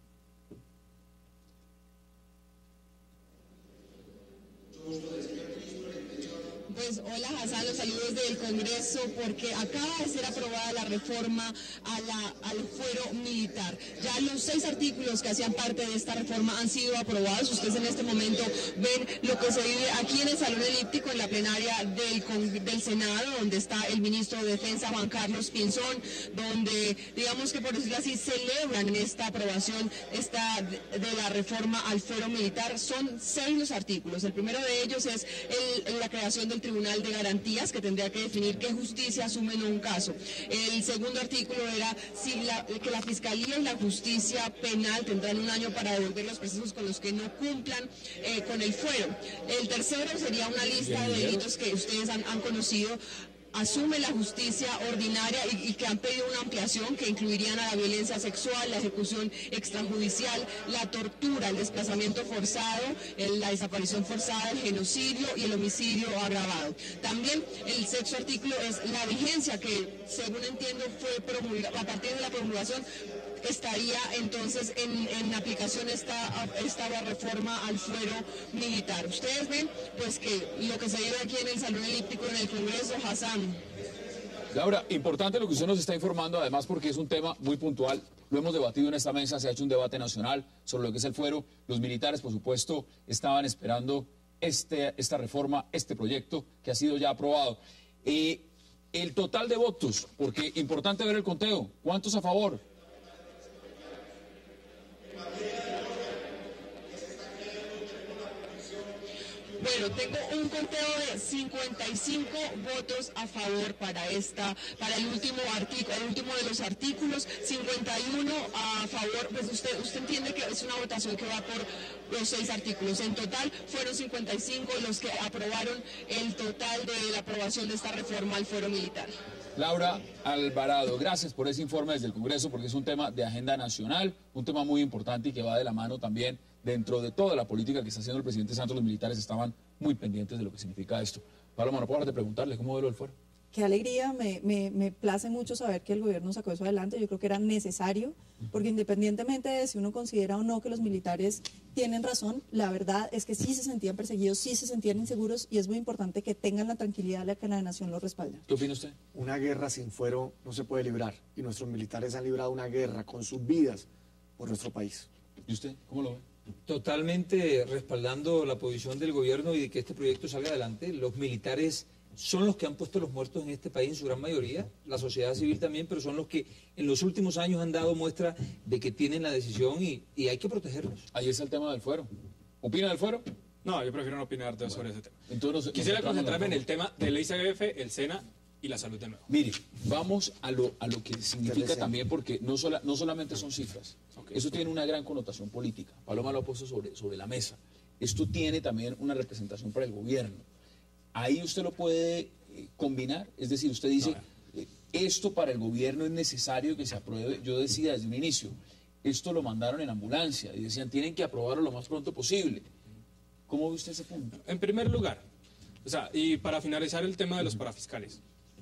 Pues hola Hassan, los saludos del Congreso porque acaba de ser aprobada la reforma a la, al fuero militar. Ya los seis artículos que hacían parte de esta reforma han sido aprobados. Ustedes en este momento ven lo que se vive aquí en el Salón Elíptico, en la plenaria del, Con- del Senado, donde está el ministro de Defensa, Juan Carlos Pinzón, donde digamos que por decirlo así celebran esta aprobación esta, de, de la reforma al fuero militar. Son seis los artículos. El primero de ellos es el, la creación del Tribunal de Garantías, que tendría que definir qué justicia asume en un caso. El segundo artículo era si la, que la Fiscalía y la Justicia Penal tendrán un año para devolver los procesos con los que no cumplan eh, con el fuero. El tercero sería una lista de delitos que ustedes han, han conocido. Asume la justicia ordinaria y, y que han pedido una ampliación que incluirían a la violencia sexual, la ejecución extrajudicial, la tortura, el desplazamiento forzado, el- la desaparición forzada, el genocidio y el homicidio agravado. También el sexto artículo es la vigencia que, según entiendo, fue promulgada a partir de la promulgación. Estaría entonces en, en aplicación esta, esta reforma al fuero militar. Ustedes ven pues que lo que se vive aquí en el Salón Elíptico en el Congreso, Hassan. Laura, importante lo que usted nos está informando, además porque es un tema muy puntual. Lo hemos debatido en esta mesa, se ha hecho un debate nacional sobre lo que es el fuero. Los militares, por supuesto, estaban esperando este, esta reforma, este proyecto que ha sido ya aprobado. Eh, el total de votos, porque importante ver el conteo. ¿Cuántos a favor? Bueno, tengo un conteo de cincuenta y cinco votos a favor para esta, para el último artículo, el último de los artículos, cincuenta y uno a favor. Pues usted, usted entiende que es una votación que va por los seis artículos. En total fueron cincuenta y cinco los que aprobaron el total de la aprobación de esta reforma al fuero militar. Laura Alvarado, gracias por ese informe desde el Congreso, porque es un tema de agenda nacional, un tema muy importante y que va de la mano también dentro de toda la política que está haciendo el presidente Santos. Los militares estaban muy pendientes de lo que significa esto. Paloma, no puedo dejar de preguntarle, ¿cómo ve lo del fuero? Qué alegría, me, me, me place mucho saber que el gobierno sacó eso adelante. Yo creo que era necesario, porque independientemente de si uno considera o no que los militares tienen razón, la verdad es que sí se sentían perseguidos, sí se sentían inseguros y es muy importante que tengan la tranquilidad de la que la nación los respalda. ¿Qué opina usted? Una guerra sin fuero no se puede librar y nuestros militares han librado una guerra con sus vidas por nuestro país. ¿Y usted cómo lo ve? Totalmente respaldando la posición del gobierno y de que este proyecto salga adelante. Los militares son los que han puesto los muertos en este país en su gran mayoría, la sociedad civil también, pero son los que en los últimos años han dado muestra de que tienen la decisión y, y hay que protegerlos. Ahí está el tema del fuero. ¿Opina del fuero? No, yo prefiero no opinar de- sobre ese tema. Entonces, nos- Quisiera nos centramos concentrarme en la el tema del I C B F, el SENA y la salud de nuevo. Mire, vamos a lo, a lo que significa desea. también, porque no, sola, no solamente son cifras, eso tiene una gran connotación política. Paloma lo ha puesto sobre, sobre la mesa. Esto tiene también una representación para el gobierno. Ahí usted lo puede eh, combinar, es decir, usted dice, eh, esto para el gobierno es necesario que se apruebe. Yo decía desde un inicio, esto lo mandaron en ambulancia y decían, tienen que aprobarlo lo más pronto posible. ¿Cómo ve usted ese punto? En primer lugar, o sea, y para finalizar el tema de los parafiscales,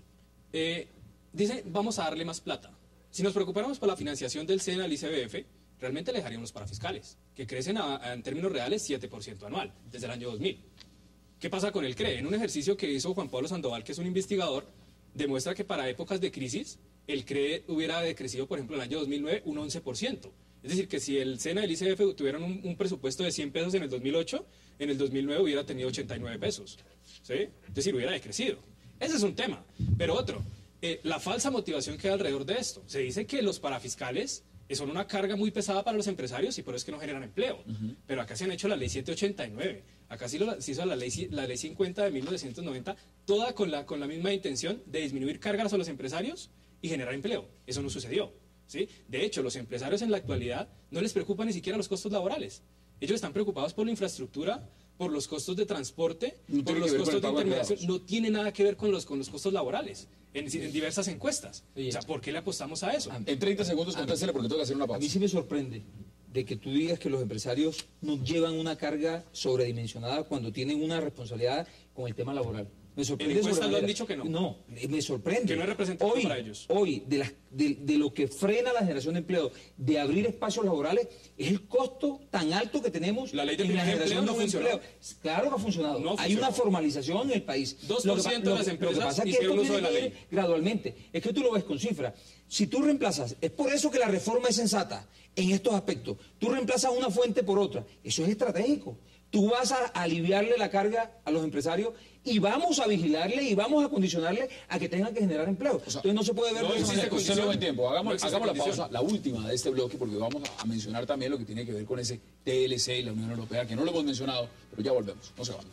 eh, dice, vamos a darle más plata. Si nos preocupáramos por la financiación del SENA al I C B F, realmente le dejaríamos los parafiscales, que crecen a- a, en términos reales siete por ciento anual, desde el año dos mil. ¿Qué pasa con el C R E? En un ejercicio que hizo Juan Pablo Sandoval, que es un investigador, demuestra que para épocas de crisis, el C R E hubiera decrecido, por ejemplo, en el año dos mil nueve, un once por ciento. Es decir, que si el SENA y el I C B F tuvieran un, un presupuesto de cien pesos en el dos mil ocho, en el dos mil nueve hubiera tenido ochenta y nueve pesos. ¿Sí? Es decir, hubiera decrecido. Ese es un tema. Pero otro, eh, la falsa motivación que hay alrededor de esto. Se dice que los parafiscales eh, son una carga muy pesada para los empresarios y por eso es que no generan empleo. Pero acá se han hecho la ley setecientos ochenta y nueve. Acá sí lo, se hizo la ley, la ley cincuenta de mil novecientos noventa, toda con la, con la misma intención de disminuir cargas a los empresarios y generar empleo. Eso no sucedió. ¿Sí? De hecho, los empresarios en la actualidad no les preocupan ni siquiera los costos laborales. Ellos están preocupados por la infraestructura por los costos de transporte, No por tiene los que ver con costos el de pago de intermediación, empleados. no tiene nada que ver con los, con los costos laborales, en, en diversas encuestas. O sea, ¿por qué le apostamos a eso? En treinta segundos contéstele porque tengo que hacer una A pausa. mí sí me sorprende de que tú digas que los empresarios nos llevan una carga sobredimensionada cuando tienen una responsabilidad con el tema laboral. Me sorprende. En encuestas lo han sobremanera. dicho que no. No, eh, me sorprende. Que no es representativo hoy, para ellos. Hoy, de, las- de, de lo que frena la generación de empleo, de abrir espacios laborales, es el costo tan alto que tenemos La ley de en la primer generación empleo no de un funcionó. empleo. Claro que ha funcionado. No Hay funcionó. una formalización en el país. dos Lo por que pa- ciento de lo las que- lo que empresas pasa es que hicieron esto uso de tiene la que ir ley. gradualmente. Es que tú lo ves con cifras. Si tú reemplazas, es por eso que la reforma es sensata en estos aspectos. Tú reemplazas una fuente por otra. Eso es estratégico. Tú vas a aliviarle la carga a los empresarios y vamos a vigilarle y vamos a condicionarle a que tengan que generar empleo. Entonces no se puede ver No de esa existe manera. condición de buen tiempo. Hagamos, No existe hagamos la condición. pausa, la última de este bloque, porque vamos a, a mencionar también lo que tiene que ver con ese T L C y la Unión Europea, que no lo hemos mencionado, pero ya volvemos. No se van.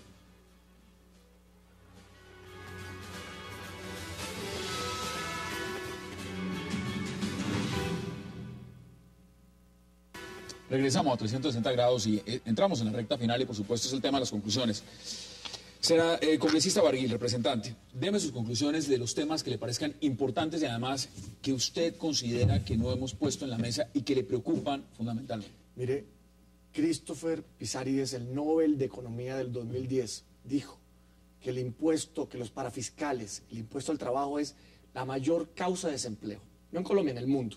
Regresamos a trescientos sesenta grados y eh, entramos en la recta final y por supuesto es el tema de las conclusiones. Será eh, congresista Barguil, representante, deme sus conclusiones de los temas que le parezcan importantes y además que usted considera que no hemos puesto en la mesa y que le preocupan fundamentalmente. Mire, Christopher Pizarrides, el Nobel de Economía del dos mil diez, dijo que el impuesto, que los parafiscales, el impuesto al trabajo es la mayor causa de desempleo, no en Colombia, en el mundo.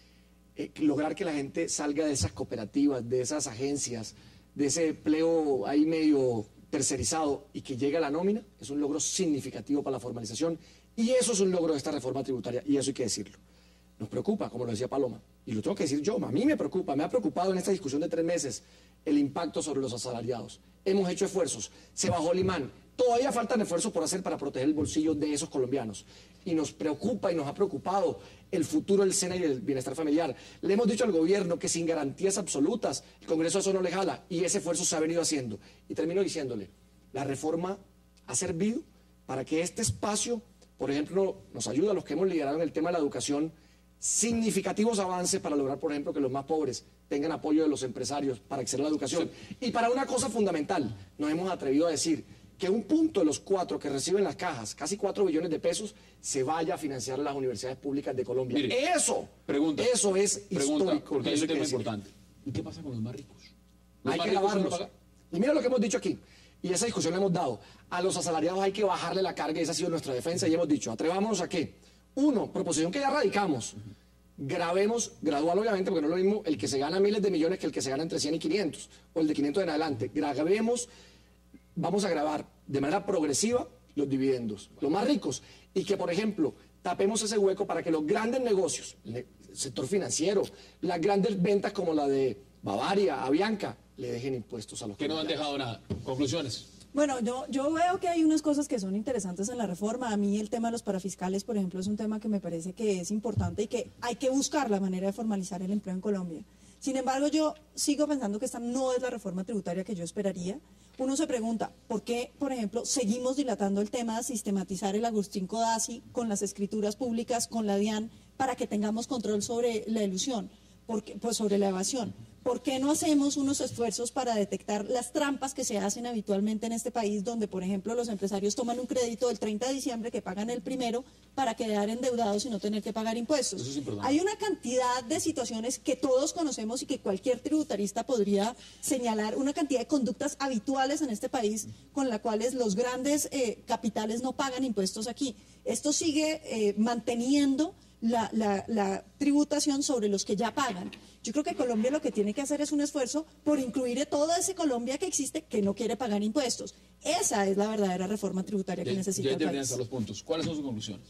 Eh, lograr que la gente salga de esas cooperativas, de esas agencias, de ese empleo ahí medio tercerizado y que llegue a la nómina, es un logro significativo para la formalización y eso es un logro de esta reforma tributaria y eso hay que decirlo. Nos preocupa, como lo decía Paloma, y lo tengo que decir yo, a mí me preocupa, me ha preocupado en esta discusión de tres meses el impacto sobre los asalariados. Hemos hecho esfuerzos, se bajó el imán, todavía faltan esfuerzos por hacer para proteger el bolsillo de esos colombianos. Y nos preocupa y nos ha preocupado el futuro del SENA y del bienestar familiar. Le hemos dicho al gobierno que sin garantías absolutas el Congreso eso no le jala y ese esfuerzo se ha venido haciendo. Y termino diciéndole, la reforma ha servido para que este espacio, por ejemplo, nos ayuda a los que hemos liderado en el tema de la educación, significativos avances para lograr, por ejemplo, que los más pobres tengan apoyo de los empresarios para acceder a la educación. Y para una cosa fundamental, nos hemos atrevido a decir que un punto de los cuatro que reciben las cajas, casi cuatro billones de pesos, se vaya a financiar las universidades públicas de Colombia. Mire, eso, pregunta, eso es pregunta, histórico. porque hay eso un hay que tema decirlo. importante. ¿Y qué pasa con los más ricos? ¿Los Hay más que ricos son los grabarlos. paga- Y mira lo que hemos dicho aquí. Y esa discusión la hemos dado. A los asalariados hay que bajarle la carga y esa ha sido nuestra defensa y hemos dicho, atrevámonos a qué. Uno, proposición que ya radicamos. Grabemos, gradual obviamente, porque no es lo mismo el que se gana miles de millones que el que se gana entre cien y quinientos, o el de quinientos en adelante. Grabemos, vamos a grabar de manera progresiva los dividendos, los más ricos, y que, por ejemplo, tapemos ese hueco para que los grandes negocios, el ne- sector financiero, las grandes ventas como la de Bavaria, Avianca, le dejen impuestos a los Que no han dejado nada. Conclusiones. Bueno, yo, yo veo que hay unas cosas que son interesantes en la reforma. A mí el tema de los parafiscales, por ejemplo, es un tema que me parece que es importante y que hay que buscar la manera de formalizar el empleo en Colombia. Sin embargo, yo sigo pensando que esta no es la reforma tributaria que yo esperaría. Uno se pregunta, ¿por qué, por ejemplo, seguimos dilatando el tema de sistematizar el Agustín Codazzi con las escrituras públicas, con la DIAN, para que tengamos control sobre la ilusión, porque, pues sobre la evasión? ¿Por qué no hacemos unos esfuerzos para detectar las trampas que se hacen habitualmente en este país, donde, por ejemplo, los empresarios toman un crédito del treinta de diciembre que pagan el primero para quedar endeudados y no tener que pagar impuestos? Eso es importante. Hay una cantidad de situaciones que todos conocemos y que cualquier tributarista podría señalar, una cantidad de conductas habituales en este país con las cuales los grandes eh, capitales no pagan impuestos aquí. Esto sigue eh, manteniendo la, la, la tributación sobre los que ya pagan. Yo creo que Colombia lo que tiene que hacer es un esfuerzo por incluir a toda esa Colombia que existe que no quiere pagar impuestos. Esa es la verdadera reforma tributaria que Ya, necesita ya el deberían país. estar los puntos. ¿Cuáles son sus conclusiones?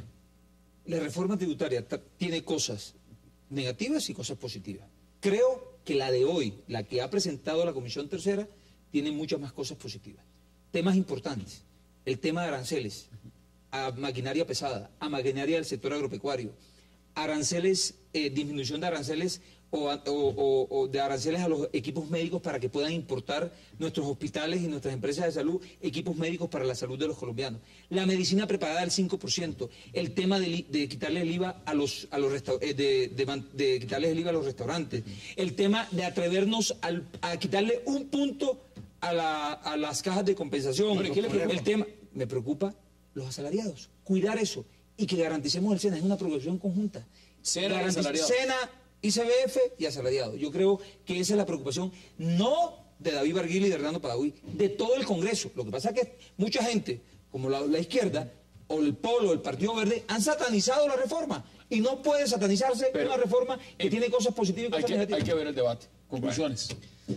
La reforma tributaria ta- tiene cosas negativas y cosas positivas. Creo que la de hoy, la que ha presentado la Comisión Tercera, tiene muchas más cosas positivas. Temas importantes. El tema de aranceles a maquinaria pesada, a maquinaria del sector agropecuario, aranceles, eh, disminución de aranceles o, a- o- o- o de aranceles a los equipos médicos para que puedan importar nuestros hospitales y nuestras empresas de salud equipos médicos para la salud de los colombianos. La medicina preparada al cinco por ciento, el tema de, li- de quitarle el IVA a los, a los resta- eh, de, de man- de quitarles el IVA a los restaurantes, el tema de atrevernos al- a quitarle un punto a, la, a las cajas de compensación. Hombre, ¿qué le preocupa? El tema, me preocupa los asalariados, cuidar eso y que garanticemos el SENA, es una preocupación conjunta. SENA y Garantiz- asalariados. SENA, I C B F y asalariados. Yo creo que esa es la preocupación, no de David Barguil y de Hernando Padaví, de todo el Congreso. Lo que pasa es que mucha gente, como la, la izquierda, o el Polo, o el Partido Verde, han satanizado la reforma. Y no puede satanizarse Pero, una reforma que eh, tiene cosas positivas y Hay cosas que, negativas. hay que ver el debate. Conclusiones.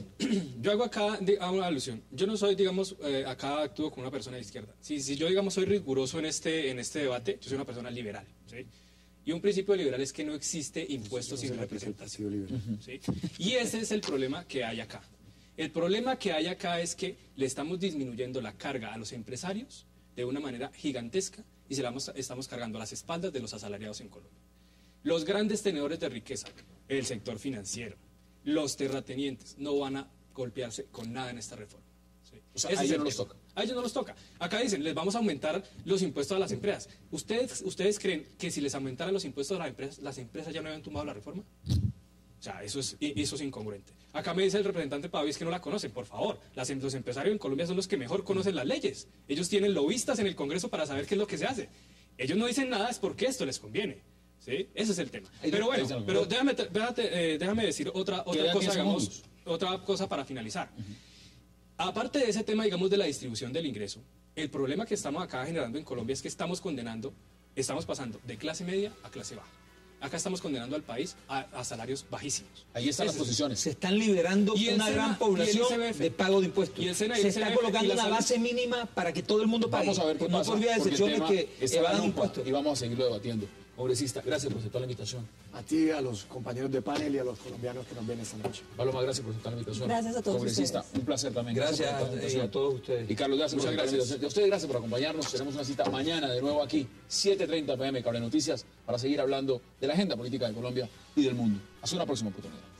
Yo hago acá di- hago una alusión. Yo no soy, digamos, eh, acá actúo como una persona de izquierda. Si, si yo, digamos, soy riguroso en este, en este debate, yo soy una persona liberal. ¿Sí? Y un principio liberal es que no existe impuestos sin representación. ¿Sí? Y ese es el problema que hay acá. El problema que hay acá es que le estamos disminuyendo la carga a los empresarios de una manera gigantesca y se la vamos- estamos cargando a las espaldas de los asalariados en Colombia. Los grandes tenedores de riqueza, el sector financiero, los terratenientes, no van a golpearse con nada en esta reforma. ¿Sí? O sea, Ese a es ellos el no los tema. toca. A ellos no los toca. Acá dicen, les vamos a aumentar los impuestos a las empresas. ¿Ustedes, ustedes creen que si les aumentaran los impuestos a las empresas, las empresas ya no habían tumbado la reforma? O sea, eso es, eso es incongruente. Acá me dice el representante Padaví que no la conocen. Por favor, las, los empresarios en Colombia son los que mejor conocen las leyes. Ellos tienen lobistas en el Congreso para saber qué es lo que se hace. Ellos no dicen nada, es porque esto les conviene. ¿Sí? Ese es el tema. Pero bueno, pero déjame, déjame, eh, déjame decir otra, otra Quedan cosa, diez digamos, segundos. otra cosa para finalizar. Aparte de ese tema, digamos, de la distribución del ingreso, el problema que estamos acá generando en Colombia es que estamos condenando, estamos pasando de clase media a clase baja. Acá estamos condenando al país a, a salarios bajísimos. Ahí están las Ese es- posiciones. Se están liberando Y el una SENA gran y el población I C B F. de pago de impuestos. Y el SENA y Se el está I C B F colocando y la una salud. base mínima para que todo el mundo pague. Vamos a ver qué no pasa. por vía de porque el excepciones tema que está evadan dando un impuestos. pato y vamos a seguirlo debatiendo. Congresista, gracias por aceptar la invitación. A ti, a los compañeros de panel y a los colombianos que nos ven esta noche. Paloma, gracias por aceptar la invitación. Gracias a todos Congresista, ustedes. un placer también. Gracias, por aceptar la eh, invitación. a todos ustedes. Y Carlos, gracias Muchas por aceptar la gracias. invitación. Y a ustedes, gracias por acompañarnos. Tenemos una cita mañana de nuevo aquí, siete treinta p m Cable Noticias, para seguir hablando de la agenda política de Colombia y del mundo. Hasta una próxima oportunidad.